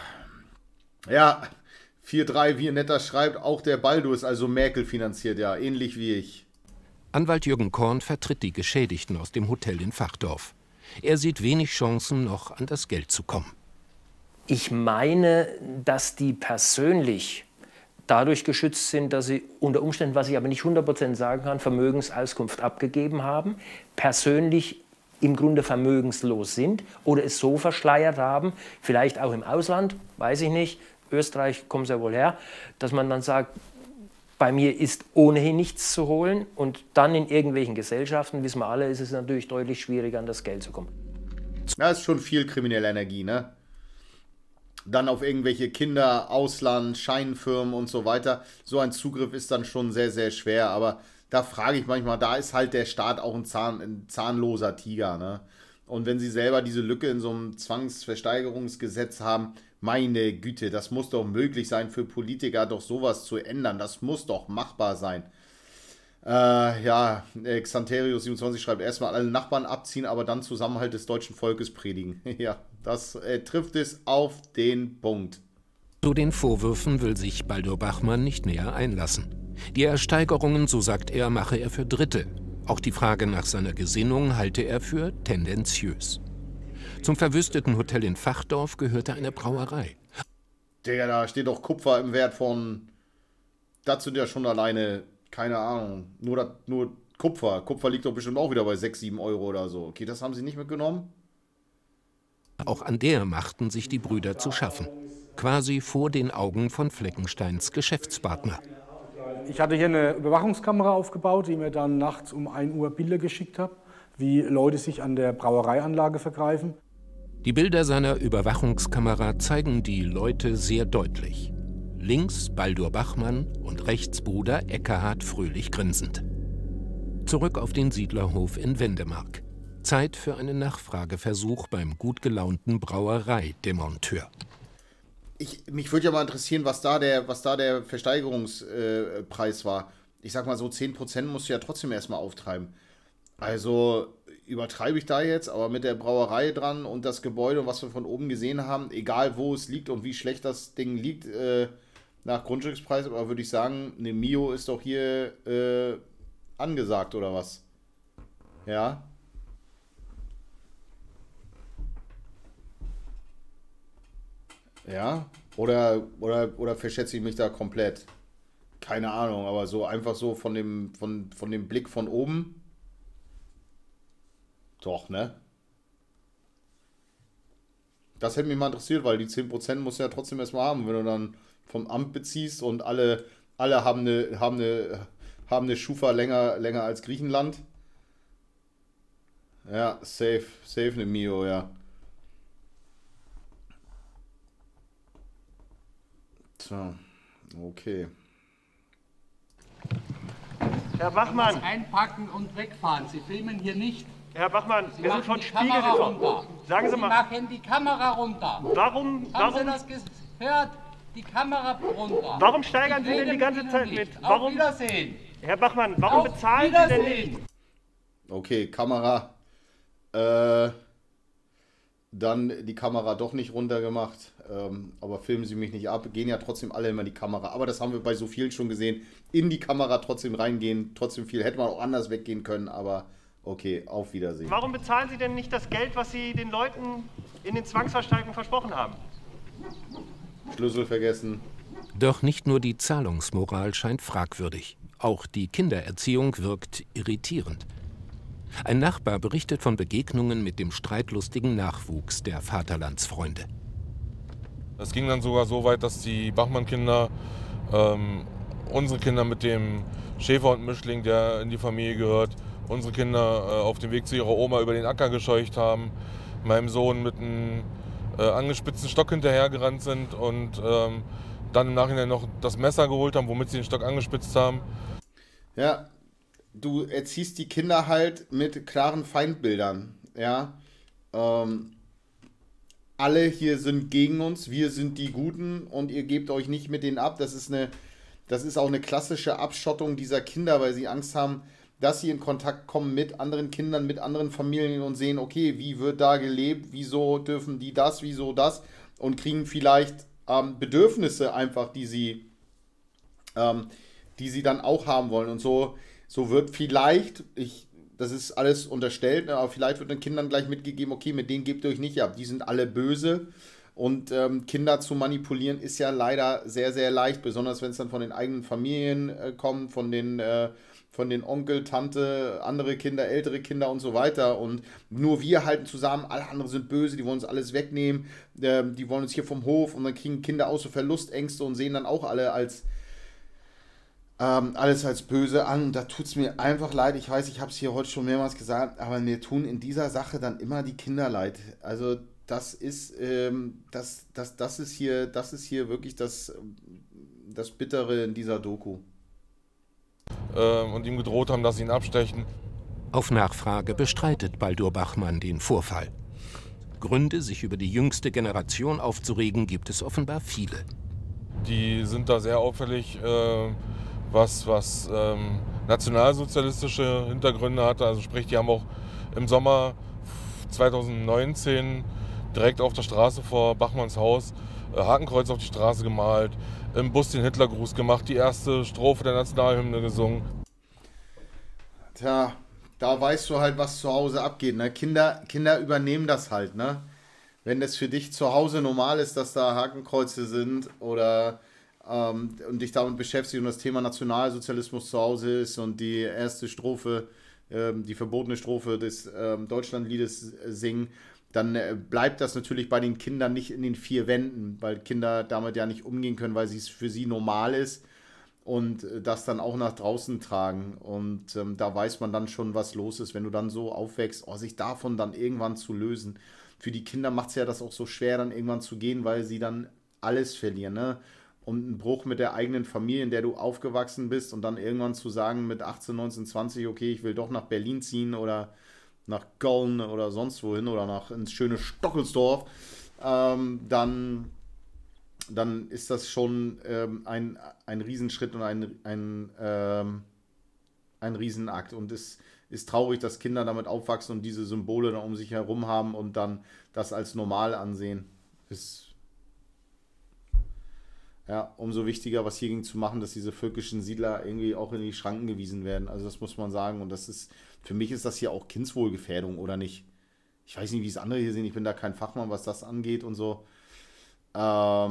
4-3, wie Netter schreibt, auch der Baldur ist also Merkel finanziert, ja, ähnlich wie ich. Anwalt Jürgen Korn vertritt die Geschädigten aus dem Hotel in Fachdorf. Er sieht wenig Chancen, noch an das Geld zu kommen. Ich meine, dass die persönlich dadurch geschützt sind, dass sie unter Umständen, was ich aber nicht 100% sagen kann, Vermögensauskunft abgegeben haben, persönlich im Grunde vermögenslos sind oder es so verschleiert haben, vielleicht auch im Ausland, weiß ich nicht, Österreich kommt ja wohl her, dass man dann sagt, bei mir ist ohnehin nichts zu holen und dann in irgendwelchen Gesellschaften, wissen wir alle, ist es natürlich deutlich schwieriger, an das Geld zu kommen. Da ist schon viel kriminelle Energie, ne? Dann auf irgendwelche Kinder, Ausland, Scheinfirmen und so weiter. So ein Zugriff ist dann schon sehr, sehr schwer, aber da frage ich manchmal, da ist halt der Staat auch ein zahnloser Tiger, ne? Und wenn sie selber diese Lücke in so einem Zwangsversteigerungsgesetz haben, meine Güte, das muss doch möglich sein für Politiker, doch sowas zu ändern. Das muss doch machbar sein. Ja, Xanterius27 schreibt, erstmal alle Nachbarn abziehen, aber dann Zusammenhalt des deutschen Volkes predigen. Ja, das trifft es auf den Punkt. Zu den Vorwürfen will sich Baldur Bachmann nicht näher einlassen. Die Ersteigerungen, so sagt er, mache er für Dritte. Auch die Frage nach seiner Gesinnung halte er für tendenziös. Zum verwüsteten Hotel in Fachdorf gehörte eine Brauerei. Digga, da steht doch Kupfer im Wert von... Das sind ja schon alleine, keine Ahnung, nur Kupfer. Kupfer liegt doch bestimmt auch wieder bei 6-7 Euro oder so. Okay, das haben sie nicht mitgenommen? Auch an der machten sich die Brüder zu schaffen. Quasi vor den Augen von Fleckensteins Geschäftspartner. Ich hatte hier eine Überwachungskamera aufgebaut, die mir dann nachts um 1 Uhr Bilder geschickt hat, wie Leute sich an der Brauereianlage vergreifen. Die Bilder seiner Überwachungskamera zeigen die Leute sehr deutlich. Links Baldur Bachmann und rechts Bruder Ekkehard fröhlich grinsend. Zurück auf den Siedlerhof in Wendemark. Zeit für einen Nachfrageversuch beim gut gelaunten Brauereidemonteur. Mich würde ja mal interessieren, was da der Versteigerungspreis war. Ich sag mal so, 10% musst du ja trotzdem erstmal auftreiben. Also übertreibe ich da jetzt, aber mit der Brauerei dran und das Gebäude und was wir von oben gesehen haben, egal wo es liegt und wie schlecht das Ding liegt, nach Grundstückspreis, aber würde ich sagen, eine Mio ist doch hier angesagt oder was? Ja. Ja, oder verschätze ich mich da komplett? Keine Ahnung, aber so einfach so von dem Blick von oben. Doch, ne? Das hätte mich mal interessiert, weil die 10% musst du ja trotzdem erstmal haben, wenn du dann vom Amt beziehst und alle haben eine Schufa länger als Griechenland. Ja, safe eine Mio, ja. So, okay. Herr Bachmann. Einpacken und wegfahren. Sie filmen hier nicht. Herr Bachmann, Sie wir sind von machen die Spiegel Kamera gekommen. runter. Sagen Sie mal. Sie machen die Kamera runter. Warum? Haben Sie das gehört? Die Kamera runter. Warum steigern Ich Sie denn rede die ganze mit Zeit Ihnen mit? nicht. Warum? Auf Wiedersehen. Herr Bachmann, warum Auf bezahlen Sie denn Wiedersehen. nicht? Okay, Kamera. Dann die Kamera doch nicht runtergemacht. Aber filmen Sie mich nicht ab. Gehen ja trotzdem alle immer in die Kamera. Aber das haben wir bei so vielen schon gesehen. In die Kamera trotzdem reingehen. Trotzdem viel. Hätte man auch anders weggehen können. Aber okay, auf Wiedersehen. Warum bezahlen Sie denn nicht das Geld, was Sie den Leuten in den Zwangsversteigerungen versprochen haben? Schlüssel vergessen. Doch nicht nur die Zahlungsmoral scheint fragwürdig. Auch die Kindererziehung wirkt irritierend. Ein Nachbar berichtet von Begegnungen mit dem streitlustigen Nachwuchs der Vaterlandsfreunde. Es ging dann sogar so weit, dass die Bachmann-Kinder unsere Kinder mit dem Schäfer und Mischling, der in die Familie gehört, unsere Kinder auf dem Weg zu ihrer Oma über den Acker gescheucht haben, meinem Sohn mit einem angespitzten Stock hinterhergerannt sind und dann im Nachhinein noch das Messer geholt haben, womit sie den Stock angespitzt haben. Ja, du erziehst die Kinder halt mit klaren Feindbildern, ja. Alle hier sind gegen uns, wir sind die Guten und ihr gebt euch nicht mit denen ab. Das ist auch eine klassische Abschottung dieser Kinder, weil sie Angst haben, dass sie in Kontakt kommen mit anderen Kindern, mit anderen Familien und sehen, okay, wie wird da gelebt, wieso dürfen die das, wieso das und kriegen vielleicht Bedürfnisse einfach, die sie dann auch haben wollen. Und so wird vielleicht, das ist alles unterstellt, aber vielleicht wird den Kindern gleich mitgegeben, okay, mit denen gebt ihr euch nicht ab, die sind alle böse. Und Kinder zu manipulieren ist ja leider sehr, sehr leicht, besonders wenn es dann von den eigenen Familien kommt, von den Onkel, Tante, andere Kinder, ältere Kinder und so weiter. Und nur wir halten zusammen, alle anderen sind böse, die wollen uns alles wegnehmen, die wollen uns hier vom Hof und dann kriegen Kinder auch so Verlustängste und sehen dann auch alle alles als böse an. Und da tut es mir einfach leid. Ich weiß, ich habe es hier heute schon mehrmals gesagt, aber mir tun in dieser Sache dann immer die Kinder leid. Also das ist hier wirklich das Bittere in dieser Doku. Und ihm gedroht haben, dass sie ihn abstechen. Auf Nachfrage bestreitet Baldur Bachmann den Vorfall. Gründe, sich über die jüngste Generation aufzuregen, gibt es offenbar viele. Die sind da sehr auffällig, was nationalsozialistische Hintergründe hatte. Also sprich, die haben auch im Sommer 2019 direkt auf der Straße vor Bachmanns Haus Hakenkreuz auf die Straße gemalt, im Bus den Hitlergruß gemacht, die erste Strophe der Nationalhymne gesungen. Tja, da weißt du halt, was zu Hause abgeht. Ne? Kinder übernehmen das halt. Ne? Wenn das für dich zu Hause normal ist, dass da Hakenkreuze sind oder und dich damit beschäftigst und das Thema Nationalsozialismus zu Hause ist und die erste Strophe, die verbotene Strophe des Deutschlandliedes singen, dann bleibt das natürlich bei den Kindern nicht in den vier Wänden, weil Kinder damit ja nicht umgehen können, weil es für sie normal ist und das dann auch nach draußen tragen. Und da weiß man dann schon, was los ist, wenn du dann so aufwächst, sich davon dann irgendwann zu lösen. Für die Kinder macht es ja das auch so schwer, dann irgendwann zu gehen, weil sie dann alles verlieren. Ne? und ein Bruch mit der eigenen Familie, in der du aufgewachsen bist und dann irgendwann zu sagen mit 18, 19, 20, okay, ich will doch nach Berlin ziehen oder nach Köln oder sonst wohin oder ins schöne Stockelsdorf, dann ist das schon ein Riesenschritt und ein Riesenakt. Und es ist traurig, dass Kinder damit aufwachsen und diese Symbole dann um sich herum haben und dann das als normal ansehen. Ist ja umso wichtiger, was hiergegen zu machen, dass diese völkischen Siedler irgendwie auch in die Schranken gewiesen werden. Also das muss man sagen. Und das ist, für mich ist das hier auch Kindswohlgefährdung, oder nicht? Ich weiß nicht, wie es andere hier sehen. Ich bin da kein Fachmann, was das angeht und so. Das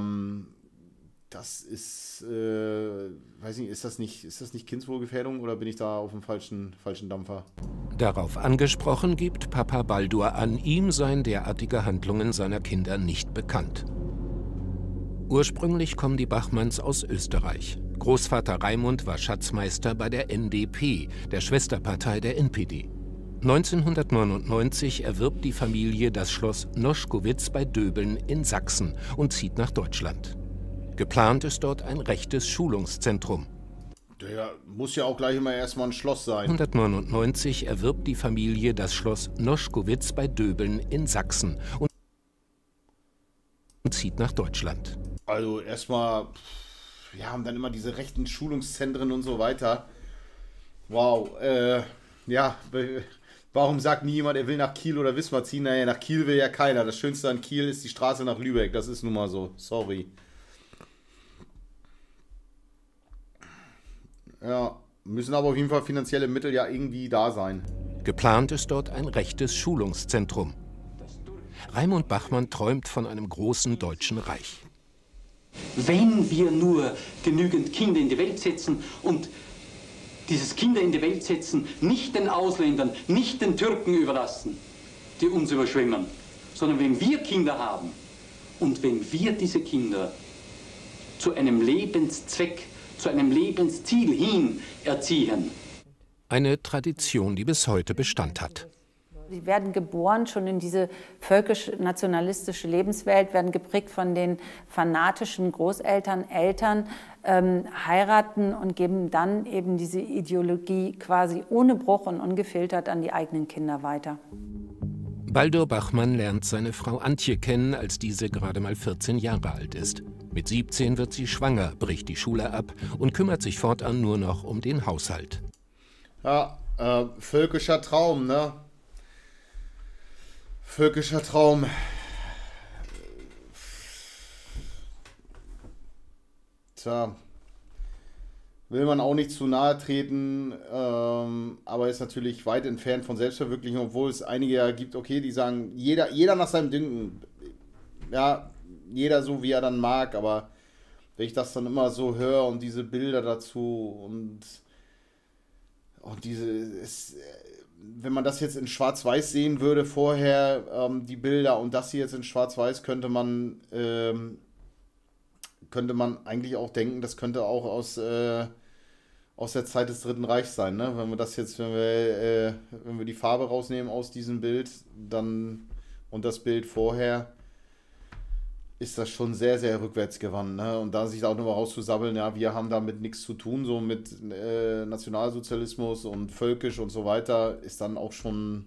ist, weiß nicht, ist das nicht Kindswohlgefährdung oder bin ich da auf dem falschen Dampfer? Darauf angesprochen gibt Papa Baldur an, ihm seien derartige Handlungen seiner Kinder nicht bekannt. Ursprünglich kommen die Bachmanns aus Österreich. Großvater Raimund war Schatzmeister bei der NDP, der Schwesterpartei der NPD. 1999 erwirbt die Familie das Schloss Noschkowitz bei Döbeln in Sachsen und zieht nach Deutschland. Geplant ist dort ein rechtes Schulungszentrum. Der muss ja auch gleich immer erstmal ein Schloss sein. 1999 erwirbt die Familie das Schloss Noschkowitz bei Döbeln in Sachsen und zieht nach Deutschland. Also erstmal, wir haben dann immer diese rechten Schulungszentren und so weiter. Wow, ja, warum sagt nie jemand, er will nach Kiel oder Wismar ziehen? Naja, nach Kiel will ja keiner. Das Schönste an Kiel ist die Straße nach Lübeck. Das ist nun mal so. Sorry. Ja, müssen aber auf jeden Fall finanzielle Mittel ja irgendwie da sein. Geplant ist dort ein rechtes Schulungszentrum. Raimund Bachmann träumt von einem großen deutschen Reich. Wenn wir nur genügend Kinder in die Welt setzen und dieses Kinder in die Welt setzen nicht den Ausländern, nicht den Türken überlassen, die uns überschwemmen, sondern wenn wir Kinder haben und wenn wir diese Kinder zu einem Lebenszweck, zu einem Lebensziel hin erziehen. Eine Tradition, die bis heute Bestand hat. Sie werden geboren schon in diese völkisch-nationalistische Lebenswelt, werden geprägt von den fanatischen Großeltern, Eltern, heiraten und geben dann eben diese Ideologie quasi ohne Bruch und ungefiltert an die eigenen Kinder weiter. Baldur Bachmann lernt seine Frau Antje kennen, als diese gerade mal 14 Jahre alt ist. Mit 17 wird sie schwanger, bricht die Schule ab und kümmert sich fortan nur noch um den Haushalt. Ja, völkischer Traum, ne? Völkischer Traum. Tja, will man auch nicht zu nahe treten, aber ist natürlich weit entfernt von Selbstverwirklichung, obwohl es einige ja gibt, okay, die sagen, jeder nach seinem Dünken. Ja, jeder so, wie er dann mag, aber wenn ich das dann immer so höre und diese Bilder dazu und wenn man das jetzt in Schwarz-Weiß sehen würde vorher, die Bilder und das hier jetzt in Schwarz-Weiß, könnte man eigentlich auch denken, das könnte auch aus der Zeit des Dritten Reichs sein, ne? Wenn wir das jetzt, wenn wir die Farbe rausnehmen aus diesem Bild, dann und das Bild vorher, ist das schon sehr, sehr rückwärtsgewandt, ne? Und da sich da auch nochmal rauszusabbeln, ja, wir haben damit nichts zu tun, so mit Nationalsozialismus und völkisch und so weiter, ist dann auch schon,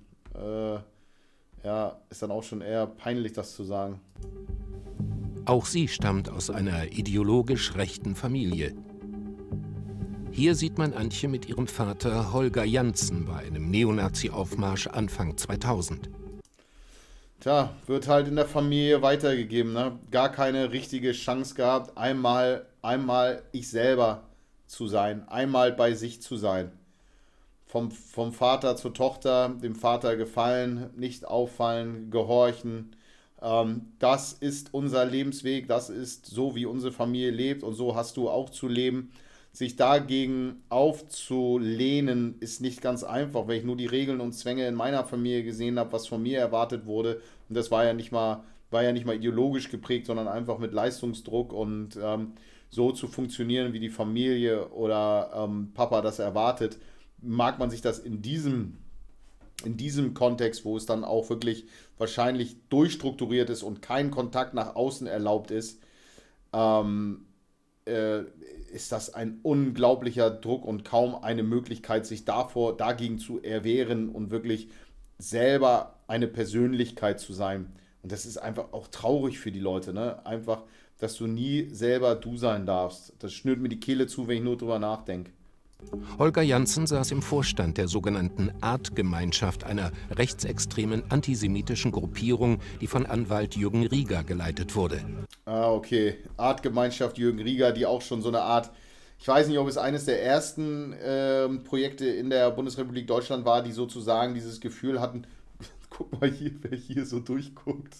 eher peinlich, das zu sagen. Auch sie stammt aus einer ideologisch rechten Familie. Hier sieht man Antje mit ihrem Vater Holger Janssen bei einem Neonazi-Aufmarsch Anfang 2000. Tja, wird halt in der Familie weitergegeben, ne? Gar keine richtige Chance gehabt, einmal ich selber zu sein, einmal bei sich zu sein. Vom Vater zur Tochter, dem Vater gefallen, nicht auffallen, gehorchen. Das ist unser Lebensweg, das ist so, wie unsere Familie lebt und so hast du auch zu leben. Sich dagegen aufzulehnen, ist nicht ganz einfach, weil ich nur die Regeln und Zwänge in meiner Familie gesehen habe, was von mir erwartet wurde. Und das war ja nicht mal ideologisch geprägt, sondern einfach mit Leistungsdruck und so zu funktionieren, wie die Familie oder Papa das erwartet. Mag man sich das in diesem Kontext, wo es dann auch wirklich wahrscheinlich durchstrukturiert ist und kein Kontakt nach außen erlaubt ist, ist das ein unglaublicher Druck und kaum eine Möglichkeit, sich dagegen zu erwehren und wirklich selber eine Persönlichkeit zu sein. Und das ist einfach auch traurig für die Leute, ne? Einfach, dass du nie selber du sein darfst. Das schnürt mir die Kehle zu, wenn ich nur drüber nachdenke. Holger Janssen saß im Vorstand der sogenannten Artgemeinschaft, einer rechtsextremen antisemitischen Gruppierung, die von Anwalt Jürgen Rieger geleitet wurde. Ah, okay. Artgemeinschaft Jürgen Rieger, die auch schon so eine Art, ich weiß nicht, ob es eines der ersten Projekte in der Bundesrepublik Deutschland war, die sozusagen dieses Gefühl hatten, guck mal hier, wer hier so durchguckt.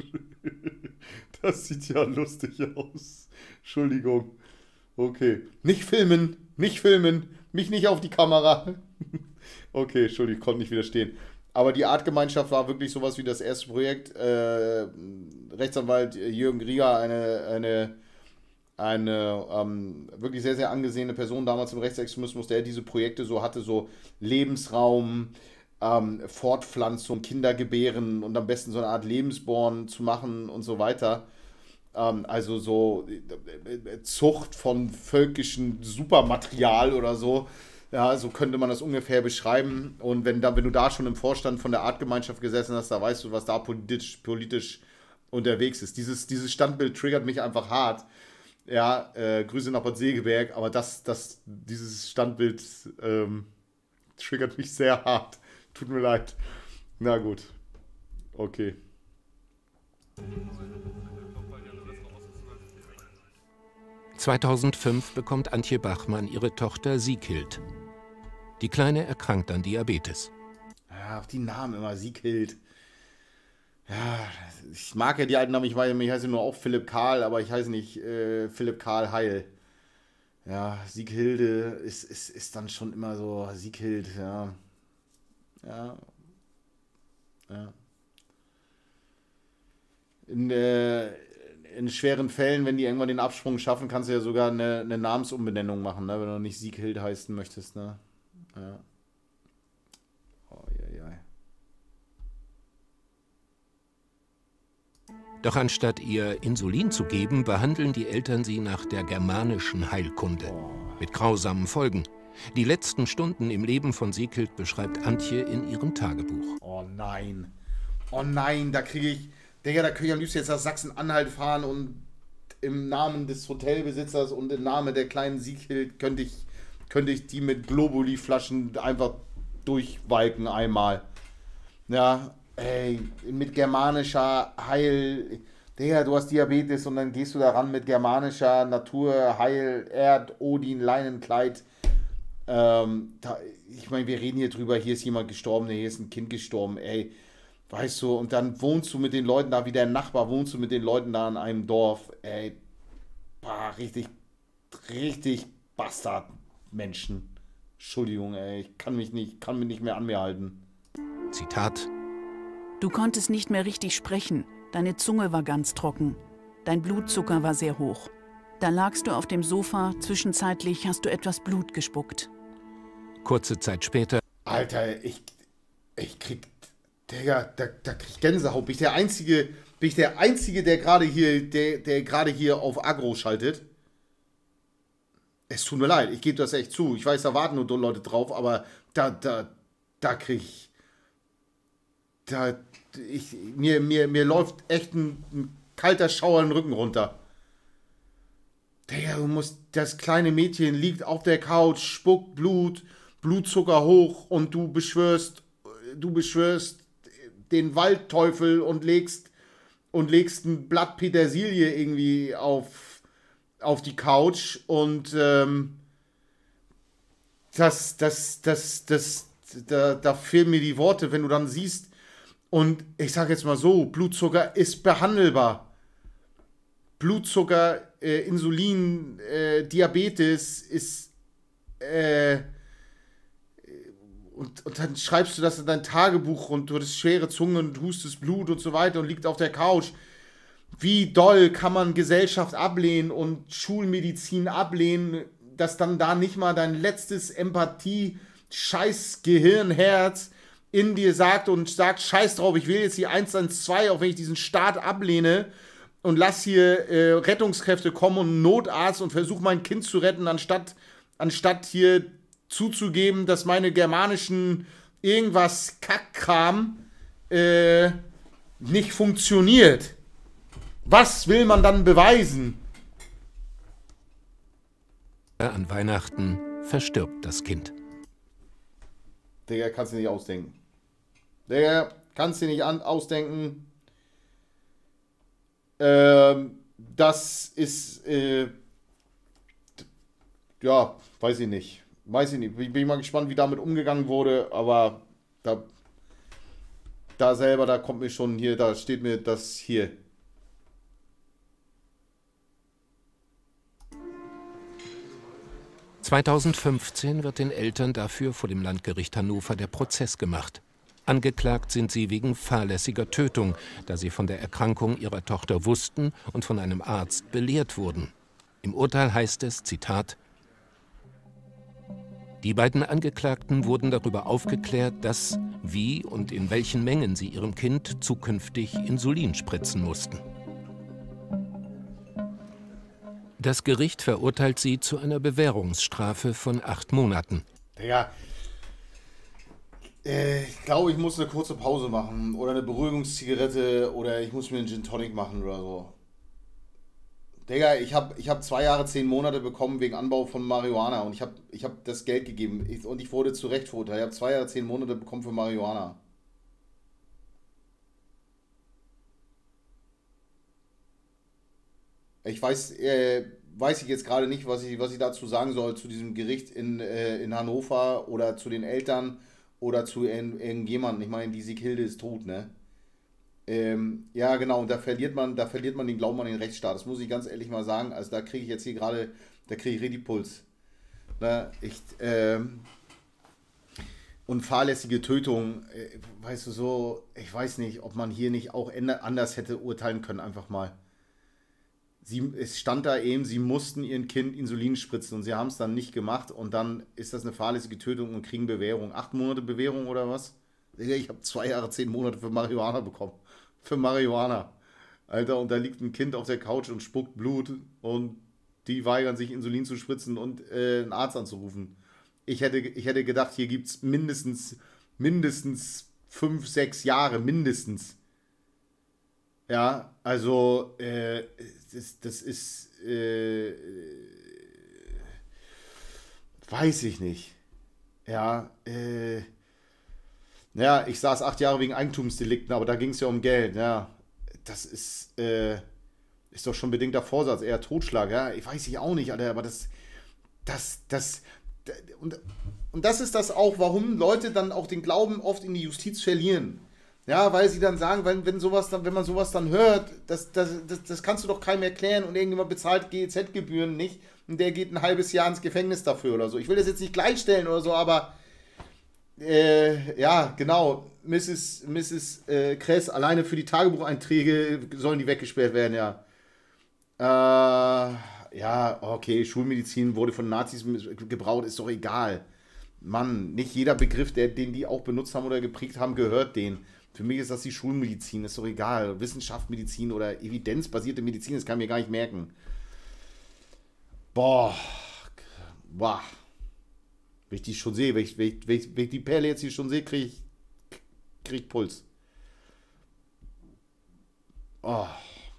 Das sieht ja lustig aus. Entschuldigung. Okay. Nicht filmen, mich nicht auf die Kamera. Okay, Entschuldigung, ich konnte nicht widerstehen. Aber die Artgemeinschaft war wirklich sowas wie das erste Projekt. Rechtsanwalt Jürgen Rieger, eine wirklich sehr, sehr angesehene Person damals im Rechtsextremismus, der diese Projekte so hatte, so Lebensraum, Fortpflanzung, Kindergebären und am besten so eine Art Lebensborn zu machen und so weiter. Also so Zucht von völkischem Supermaterial oder so. Ja, so könnte man das ungefähr beschreiben. Und wenn du da schon im Vorstand von der Artgemeinschaft gesessen hast, da weißt du, was da politisch unterwegs ist. Dieses Standbild triggert mich einfach hart. Ja, Grüße nach Bad Segeberg, aber dieses Standbild triggert mich sehr hart. Tut mir leid. Na gut. Okay. 2005 bekommt Antje Bachmann ihre Tochter Sieghild. Die Kleine erkrankt an Diabetes. Ja, auch die Namen immer, Sieghild. Ja, ich mag ja die alten Namen, ich heiße nur auch Philipp Karl, aber ich heiße nicht Philipp Karl Heil. Ja, Sieghilde ist dann schon immer so, Sieghild, ja. Ja. In schweren Fällen, wenn die irgendwann den Absprung schaffen, kannst du ja sogar eine Namensumbenennung machen, ne? Wenn du nicht Sieghild heißen möchtest. Ne? Ja. Oh, ja. Doch anstatt ihr Insulin zu geben, behandeln die Eltern sie nach der germanischen Heilkunde. Mit grausamen Folgen. Die letzten Stunden im Leben von Sieghild beschreibt Antje in ihrem Tagebuch. Oh nein, da kriege ich... Digga, da könnte ich am liebsten jetzt nach Sachsen-Anhalt fahren und im Namen des Hotelbesitzers und im Namen der kleinen Sieghild könnte ich die mit Globuli-Flaschen einfach durchwalken einmal. Ja, ey, mit germanischer Heil... Digga, du hast Diabetes und dann gehst du daran mit germanischer Natur, Heil, Erd, Odin, Leinenkleid. Ich meine, wir reden hier drüber, hier ist jemand gestorben, hier ist ein Kind gestorben, ey. Weißt du, und dann wohnst du mit den Leuten da, wie der Nachbar, wohnst du mit den Leuten da in einem Dorf. Ey, richtig Bastard-Menschen. Entschuldigung, ey, ich kann mich nicht mehr an mir halten. Zitat: Du konntest nicht mehr richtig sprechen. Deine Zunge war ganz trocken. Dein Blutzucker war sehr hoch. Da lagst du auf dem Sofa, zwischenzeitlich hast du etwas Blut gespuckt. Kurze Zeit später... Alter, ich krieg... Digga, da krieg ich Gänsehaut. Bin ich der Einzige, der gerade hier auf Agro schaltet? Es tut mir leid, ich gebe das echt zu. Ich weiß, da warten nur Leute drauf, aber da krieg ich... Mir läuft echt ein kalter Schauer den Rücken runter. Digga, das kleine Mädchen liegt auf der Couch, spuckt Blut, Blutzucker hoch und du beschwörst den Waldteufel und legst ein Blatt Petersilie irgendwie auf die Couch und da fehlen mir die Worte, wenn du dann siehst, und ich sage jetzt mal so, Blutzucker ist behandelbar. Blutzucker, Insulin, Diabetes ist und dann schreibst du das in dein Tagebuch und du hattest schwere Zunge und hustest Blut und so weiter und liegt auf der Couch. Wie doll kann man Gesellschaft ablehnen und Schulmedizin ablehnen, dass dann da nicht mal dein letztes Empathie, Scheiß Gehirnherz in dir sagt, scheiß drauf, ich will jetzt die 112, auch wenn ich diesen Staat ablehne und lass hier Rettungskräfte kommen und einen Notarzt und versuch mein Kind zu retten, anstatt hier zuzugeben, dass meine germanischen irgendwas Kackkram nicht funktioniert. Was will man dann beweisen? An Weihnachten verstirbt das Kind. Digga, kannst du nicht ausdenken. Digga, kannst du nicht ausdenken. Das ist, ja, weiß ich nicht. Bin mal gespannt, wie damit umgegangen wurde, aber da selber, da kommt mir schon hier, da steht mir das hier. (2015) wird den Eltern dafür vor dem Landgericht Hannover der Prozess gemacht. Angeklagt sind sie wegen fahrlässiger Tötung, da sie von der Erkrankung ihrer Tochter wussten und von einem Arzt belehrt wurden. Im Urteil heißt es, Zitat: Die beiden Angeklagten wurden darüber aufgeklärt, dass, wie und in welchen Mengen sie ihrem Kind zukünftig Insulin spritzen mussten. Das Gericht verurteilt sie zu einer Bewährungsstrafe von 8 Monaten. Digga, ich glaube, ich muss eine kurze Pause machen oder eine Beruhigungszigarette oder ich muss mir einen Gin Tonic machen oder so. Digga, ich hab 2 Jahre, 10 Monate bekommen wegen Anbau von Marihuana und ich hab das Geld gegeben und ich wurde zu Recht verurteilt. Ich habe 2 Jahre, 10 Monate bekommen für Marihuana. Ich weiß ich jetzt gerade nicht, was ich dazu sagen soll, zu diesem Gericht in Hannover oder zu den Eltern oder zu irgendjemandem. Ich meine, die Sieghilde ist tot, ne? Ja, genau, und da verliert man den Glauben an den Rechtsstaat. Das muss ich ganz ehrlich mal sagen. Also da kriege ich jetzt hier gerade, da kriege ich richtig Puls. Na, echt, und fahrlässige Tötung, weißt du so, ich weiß nicht, ob man hier nicht auch anders hätte urteilen können, einfach mal. Es stand da eben, sie mussten ihren Kind Insulin spritzen und sie haben es dann nicht gemacht und dann ist das eine fahrlässige Tötung und kriegen Bewährung. 8 Monate Bewährung oder was? Ich habe 2 Jahre, 10 Monate für Marihuana bekommen. Für Marihuana. Alter, und da liegt ein Kind auf der Couch und spuckt Blut und die weigern sich Insulin zu spritzen und einen Arzt anzurufen. Ich hätte gedacht, hier gibt es mindestens 5, 6 Jahre, mindestens. Ja, also das ist, weiß ich nicht. Ja, ja, ich saß 8 Jahre wegen Eigentumsdelikten, aber da ging es ja um Geld, ja. Das ist doch schon bedingter Vorsatz, eher Totschlag, ja. Ich weiß auch nicht, Alter, aber und das ist das auch, warum Leute dann auch den Glauben oft in die Justiz verlieren. Ja, weil sie dann sagen, wenn man sowas dann hört, das kannst du doch keinem erklären und irgendjemand bezahlt GEZ-Gebühren nicht und der geht ein halbes Jahr ins Gefängnis dafür oder so. Ich will das jetzt nicht gleichstellen oder so, aber ja, genau, Mrs. Kress, alleine für die Tagebucheinträge sollen die weggesperrt werden, ja. Ja, okay, Schulmedizin wurde von Nazis gebraucht, ist doch egal. Mann, nicht jeder Begriff, den die auch benutzt haben oder geprägt haben, gehört denen. Für mich ist das die Schulmedizin, ist doch egal. Wissenschaft, Medizin oder evidenzbasierte Medizin, das kann ich mir gar nicht merken. Boah. Wenn ich die schon sehe, wenn ich die Perle jetzt hier schon sehe, krieg ich Puls. Oh.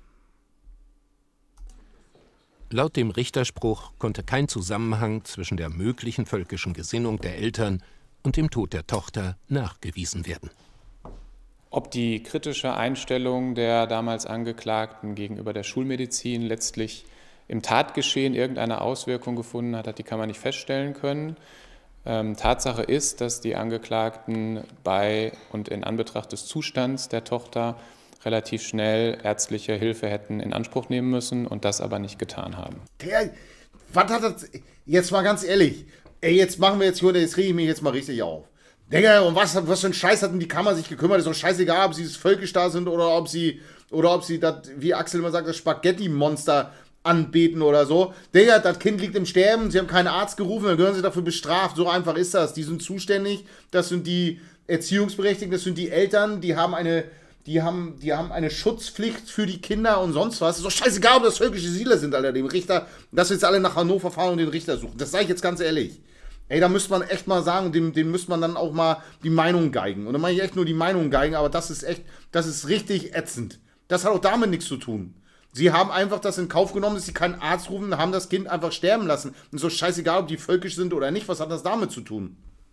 Laut dem Richterspruch konnte kein Zusammenhang zwischen der möglichen völkischen Gesinnung der Eltern und dem Tod der Tochter nachgewiesen werden. Ob die kritische Einstellung der damals Angeklagten gegenüber der Schulmedizin letztlich im Tatgeschehen irgendeine Auswirkung gefunden hat, die kann man nicht feststellen können. Tatsache ist, dass die Angeklagten bei und in Anbetracht des Zustands der Tochter relativ schnell ärztliche Hilfe hätten in Anspruch nehmen müssen und das aber nicht getan haben. Was hat das? Jetzt mal ganz ehrlich, jetzt rege ich mich jetzt mal richtig auf. Digga, und was für ein Scheiß hat denn die Kammer sich gekümmert? Ist doch scheißegal, ob sie das völkisch da sind oder ob sie das, wie Axel immer sagt, das Spaghetti-Monster anbeten oder so. Digga, das Kind liegt im Sterben, sie haben keinen Arzt gerufen, dann gehören sie dafür bestraft. So einfach ist das. Die sind zuständig, das sind die Erziehungsberechtigten, das sind die Eltern, die haben eine die haben eine Schutzpflicht für die Kinder und sonst was. Ist doch scheißegal, ob das völkische Siedler sind, Alter, dem Richter, dass wir jetzt alle nach Hannover fahren und den Richter suchen. Das sage ich jetzt ganz ehrlich. Ey, da müsste man echt mal sagen, dem müsste man dann auch mal die Meinung geigen. Und dann meine ich echt nur die Meinung geigen, aber das ist richtig ätzend. Das hat auch damit nichts zu tun. Sie haben einfach das in Kauf genommen, dass sie keinen Arzt rufen, haben das Kind einfach sterben lassen. Und so scheißegal, ob die völkisch sind oder nicht, was hat das damit zu tun?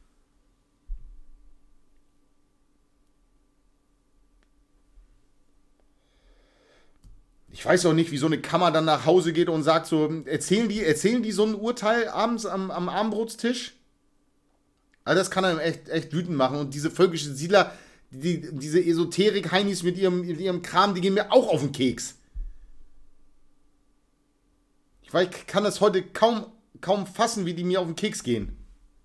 Ich weiß auch nicht, wie so eine Kammer dann nach Hause geht und sagt so, erzählen die so ein Urteil abends am Abendbrotstisch? Also das kann einem echt wütend machen. Und diese völkischen Siedler, diese Esoterik-Heinis mit ihrem Kram, die gehen mir auch auf den Keks. Ich kann das heute kaum fassen, wie die mir auf den Keks gehen.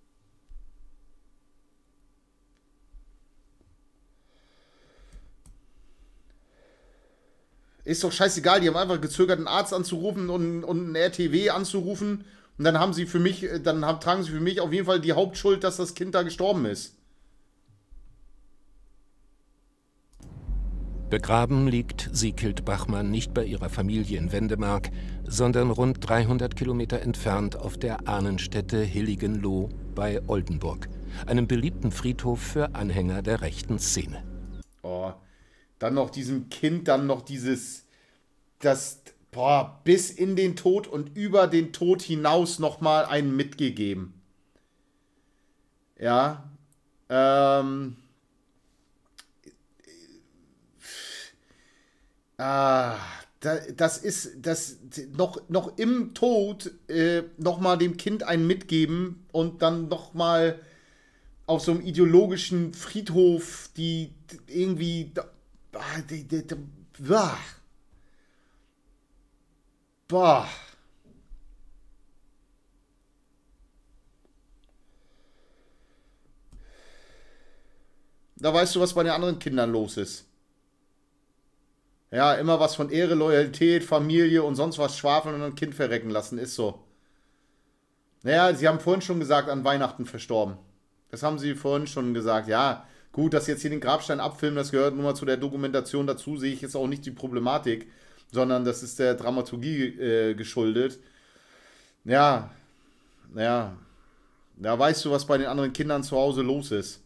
Ist doch scheißegal, die haben einfach gezögert, einen Arzt anzurufen und einen RTW anzurufen. Und dann tragen sie für mich auf jeden Fall die Hauptschuld, dass das Kind da gestorben ist. Begraben liegt Sieghildt Bachmann nicht bei ihrer Familie in Wendemark, sondern rund 300 Kilometer entfernt auf der Ahnenstätte Hilligenloh bei Oldenburg, einem beliebten Friedhof für Anhänger der rechten Szene. Oh, dann noch diesem Kind, dann noch bis in den Tod und über den Tod hinaus nochmal einen mitgegeben. Ja, das ist noch im Tod nochmal dem Kind einen mitgeben und dann nochmal auf so einem ideologischen Friedhof, die irgendwie boah. Da weißt du, was bei den anderen Kindern los ist. Ja, immer was von Ehre, Loyalität, Familie und sonst was schwafeln und ein Kind verrecken lassen, ist so. Naja, sie haben vorhin schon gesagt, an Weihnachten verstorben. Das haben sie vorhin schon gesagt. Ja, gut, dass jetzt hier den Grabstein abfilmen, das gehört nur mal zu der Dokumentation dazu, sehe ich jetzt auch nicht die Problematik, sondern das ist der Dramaturgie geschuldet. Ja, da weißt du, was bei den anderen Kindern zu Hause los ist.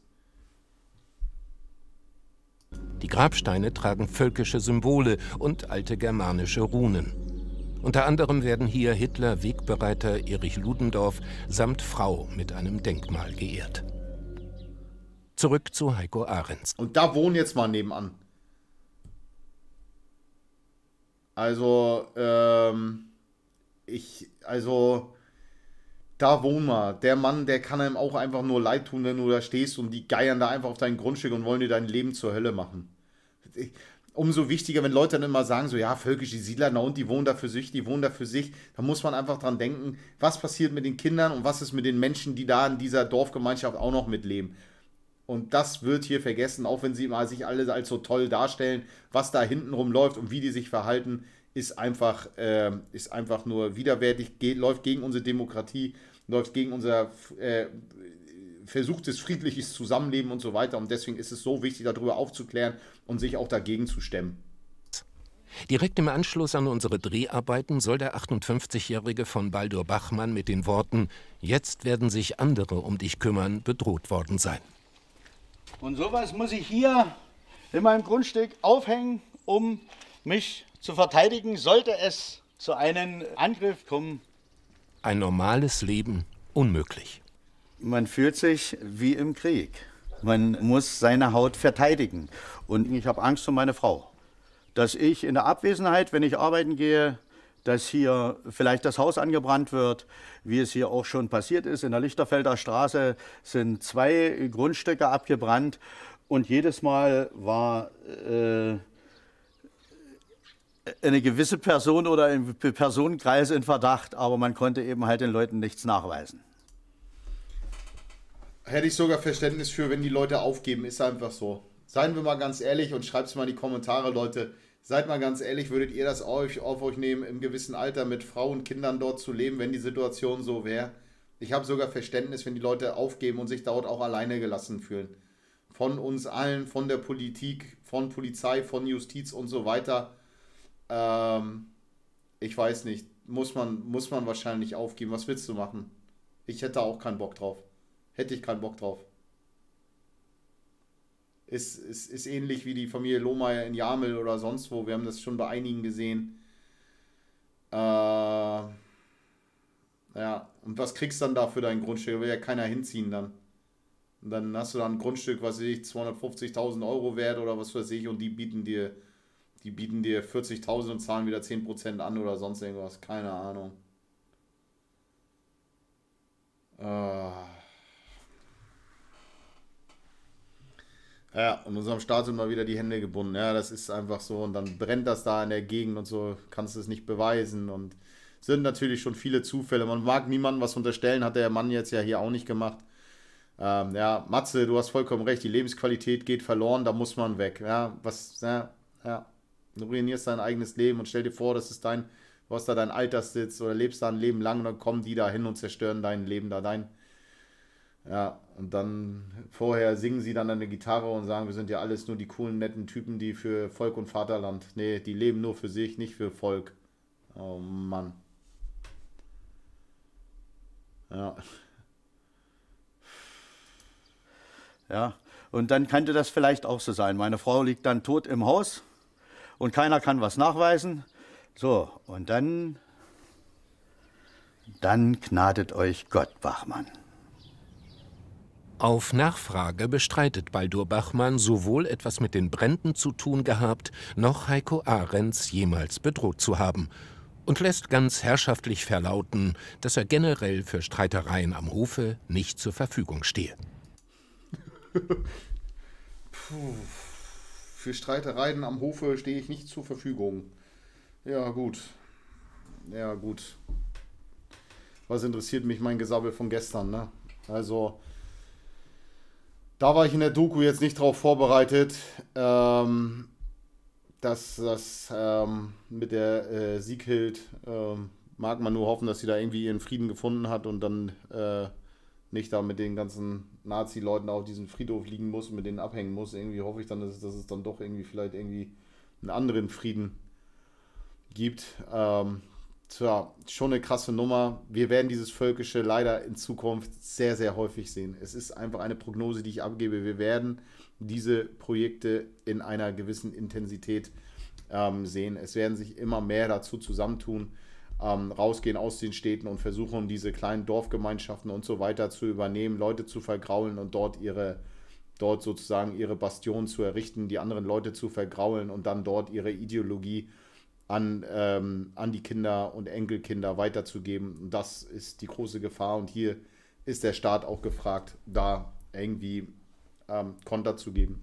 Die Grabsteine tragen völkische Symbole und alte germanische Runen. Unter anderem werden hier Hitler-Wegbereiter Erich Ludendorff samt Frau mit einem Denkmal geehrt. Zurück zu Heiko Ahrens. Und da wohnen jetzt mal nebenan. Also, da wohnen wir. Der Mann, der kann einem auch einfach nur leid tun, wenn du da stehst und die geiern da einfach auf dein Grundstück und wollen dir dein Leben zur Hölle machen. Umso wichtiger, wenn Leute dann immer sagen, so, ja, völkische Siedler, na und die wohnen da für sich, da muss man einfach dran denken, was passiert mit den Kindern und was ist mit den Menschen, die da in dieser Dorfgemeinschaft auch noch mitleben. Und das wird hier vergessen, auch wenn sie mal sich alle als so toll darstellen, was da hintenrum läuft und wie die sich verhalten, ist einfach nur widerwärtig, läuft gegen unsere Demokratie, läuft gegen unser versuchtes friedliches Zusammenleben und so weiter. Und deswegen ist es so wichtig, darüber aufzuklären und sich auch dagegen zu stemmen. Direkt im Anschluss an unsere Dreharbeiten soll der 58-Jährige von Baldur Bachmann mit den Worten „Jetzt werden sich andere um dich kümmern" bedroht worden sein. Und sowas muss ich hier in meinem Grundstück aufhängen, um mich zu verteidigen, sollte es zu einem Angriff kommen. Ein normales Leben unmöglich. Man fühlt sich wie im Krieg. Man muss seine Haut verteidigen. Und ich habe Angst um meine Frau. Dass ich in der Abwesenheit, wenn ich arbeiten gehe, dass hier vielleicht das Haus angebrannt wird, wie es hier auch schon passiert ist. In der Lichterfelder Straße sind 2 Grundstücke abgebrannt und jedes Mal war eine gewisse Person oder ein Personenkreis in Verdacht, aber man konnte eben halt den Leuten nichts nachweisen. Hätte ich sogar Verständnis für, wenn die Leute aufgeben, ist einfach so. Seien wir mal ganz ehrlich und schreibt es mal in die Kommentare, Leute. Seid mal ganz ehrlich, würdet ihr das auf euch nehmen, im gewissen Alter mit Frau und Kindern dort zu leben, wenn die Situation so wäre? Ich habe sogar Verständnis, wenn die Leute aufgeben und sich dort auch alleine gelassen fühlen. von uns allen, von der Politik, von Polizei, von Justiz und so weiter. Ich weiß nicht, muss man wahrscheinlich aufgeben. Was willst du machen? Ich hätte auch keinen Bock drauf. Hätte ich keinen Bock drauf. Ist ähnlich wie die Familie Lohmeier in Jamel oder sonst wo. Wir haben das schon bei einigen gesehen. Ja, und was kriegst du dann da für dein Grundstück? Da will ja keiner hinziehen dann. Und dann hast du dann ein Grundstück, was weiß ich, 250.000 Euro wert oder was weiß ich, und die bieten dir 40.000 und zahlen wieder 10% an oder sonst irgendwas. Keine Ahnung. Ja, und unserem Staat sind mal wieder die Hände gebunden. Ja, das ist einfach so. Und dann brennt das da in der Gegend und so, kannst du es nicht beweisen. Und es sind natürlich schon viele Zufälle. Man mag niemandem was unterstellen, hat der Mann jetzt ja hier auch nicht gemacht. Ja, Matze, du hast vollkommen recht, die Lebensqualität geht verloren, da muss man weg. Ja, du ruinierst dein eigenes Leben und stell dir vor, du hast da dein Alterssitz oder lebst da ein Leben lang und dann kommen die da hin und zerstören dein Leben da, ja, und dann vorher singen sie dann eine Gitarre und sagen, wir sind ja alles nur die coolen, netten Typen, die für Volk und Vaterland. Nee, die leben nur für sich, nicht für Volk. Oh Mann. Ja. Ja, und dann könnte das vielleicht auch so sein. Meine Frau liegt dann tot im Haus und keiner kann was nachweisen. So, und dann gnadet euch Gott, Bachmann. Auf Nachfrage bestreitet Baldur Bachmann sowohl etwas mit den Bränden zu tun gehabt, noch Heiko Ahrens jemals bedroht zu haben und lässt ganz herrschaftlich verlauten, dass er generell für Streitereien am Hofe nicht zur Verfügung stehe. Für Streitereien am Hofe stehe ich nicht zur Verfügung. Ja, gut. Ja, gut. Was interessiert mich mein Gesabbel von gestern, ne? Also, da war ich in der Doku jetzt nicht drauf vorbereitet, dass das mit der Sieghild, mag man nur hoffen, dass sie da irgendwie ihren Frieden gefunden hat und dann nicht da mit den ganzen Nazi-Leuten auf diesem Friedhof liegen muss und mit denen abhängen muss. Irgendwie hoffe ich dann, dass es dann doch irgendwie vielleicht irgendwie einen anderen Frieden gibt. Tja, schon eine krasse Nummer. Wir werden dieses Völkische leider in Zukunft sehr, sehr häufig sehen. Es ist einfach eine Prognose, die ich abgebe. Wir werden diese Projekte in einer gewissen Intensität sehen. Es werden sich immer mehr dazu zusammentun, rausgehen aus den Städten und versuchen, diese kleinen Dorfgemeinschaften und so weiter zu übernehmen, Leute zu vergraulen und dort sozusagen ihre Bastion zu errichten, die anderen Leute zu vergraulen und dann dort ihre Ideologie an die Kinder und Enkelkinder weiterzugeben. Und das ist die große Gefahr. Und hier ist der Staat auch gefragt, da irgendwie Konter zu geben.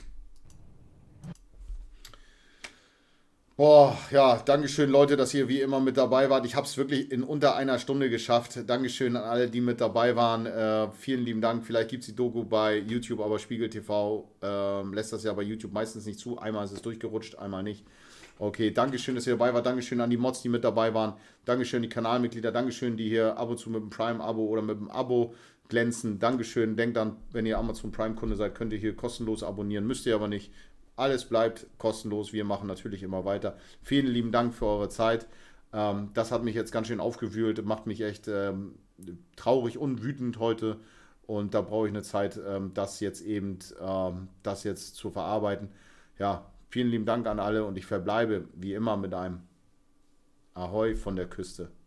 Boah, ja, Dankeschön, Leute, dass ihr wie immer mit dabei wart. Ich habe es wirklich in unter einer Stunde geschafft. Dankeschön an alle, die mit dabei waren. Vielen lieben Dank. Vielleicht gibt es die Doku bei YouTube, aber Spiegel TV lässt das ja bei YouTube meistens nicht zu. Einmal ist es durchgerutscht, einmal nicht. Okay, Dankeschön, dass ihr dabei wart. Dankeschön an die Mods, die mit dabei waren. Dankeschön an die Kanalmitglieder. Dankeschön, die hier ab und zu mit dem Prime-Abo oder mit dem Abo glänzen. Dankeschön. Denkt an, wenn ihr Amazon Prime-Kunde seid, könnt ihr hier kostenlos abonnieren. Müsst ihr aber nicht. Alles bleibt kostenlos. Wir machen natürlich immer weiter. Vielen lieben Dank für eure Zeit. Das hat mich jetzt ganz schön aufgewühlt. Macht mich echt traurig und wütend heute. Und da brauche ich eine Zeit, das jetzt zu verarbeiten. Ja, vielen lieben Dank an alle und ich verbleibe wie immer mit einem Ahoi von der Küste.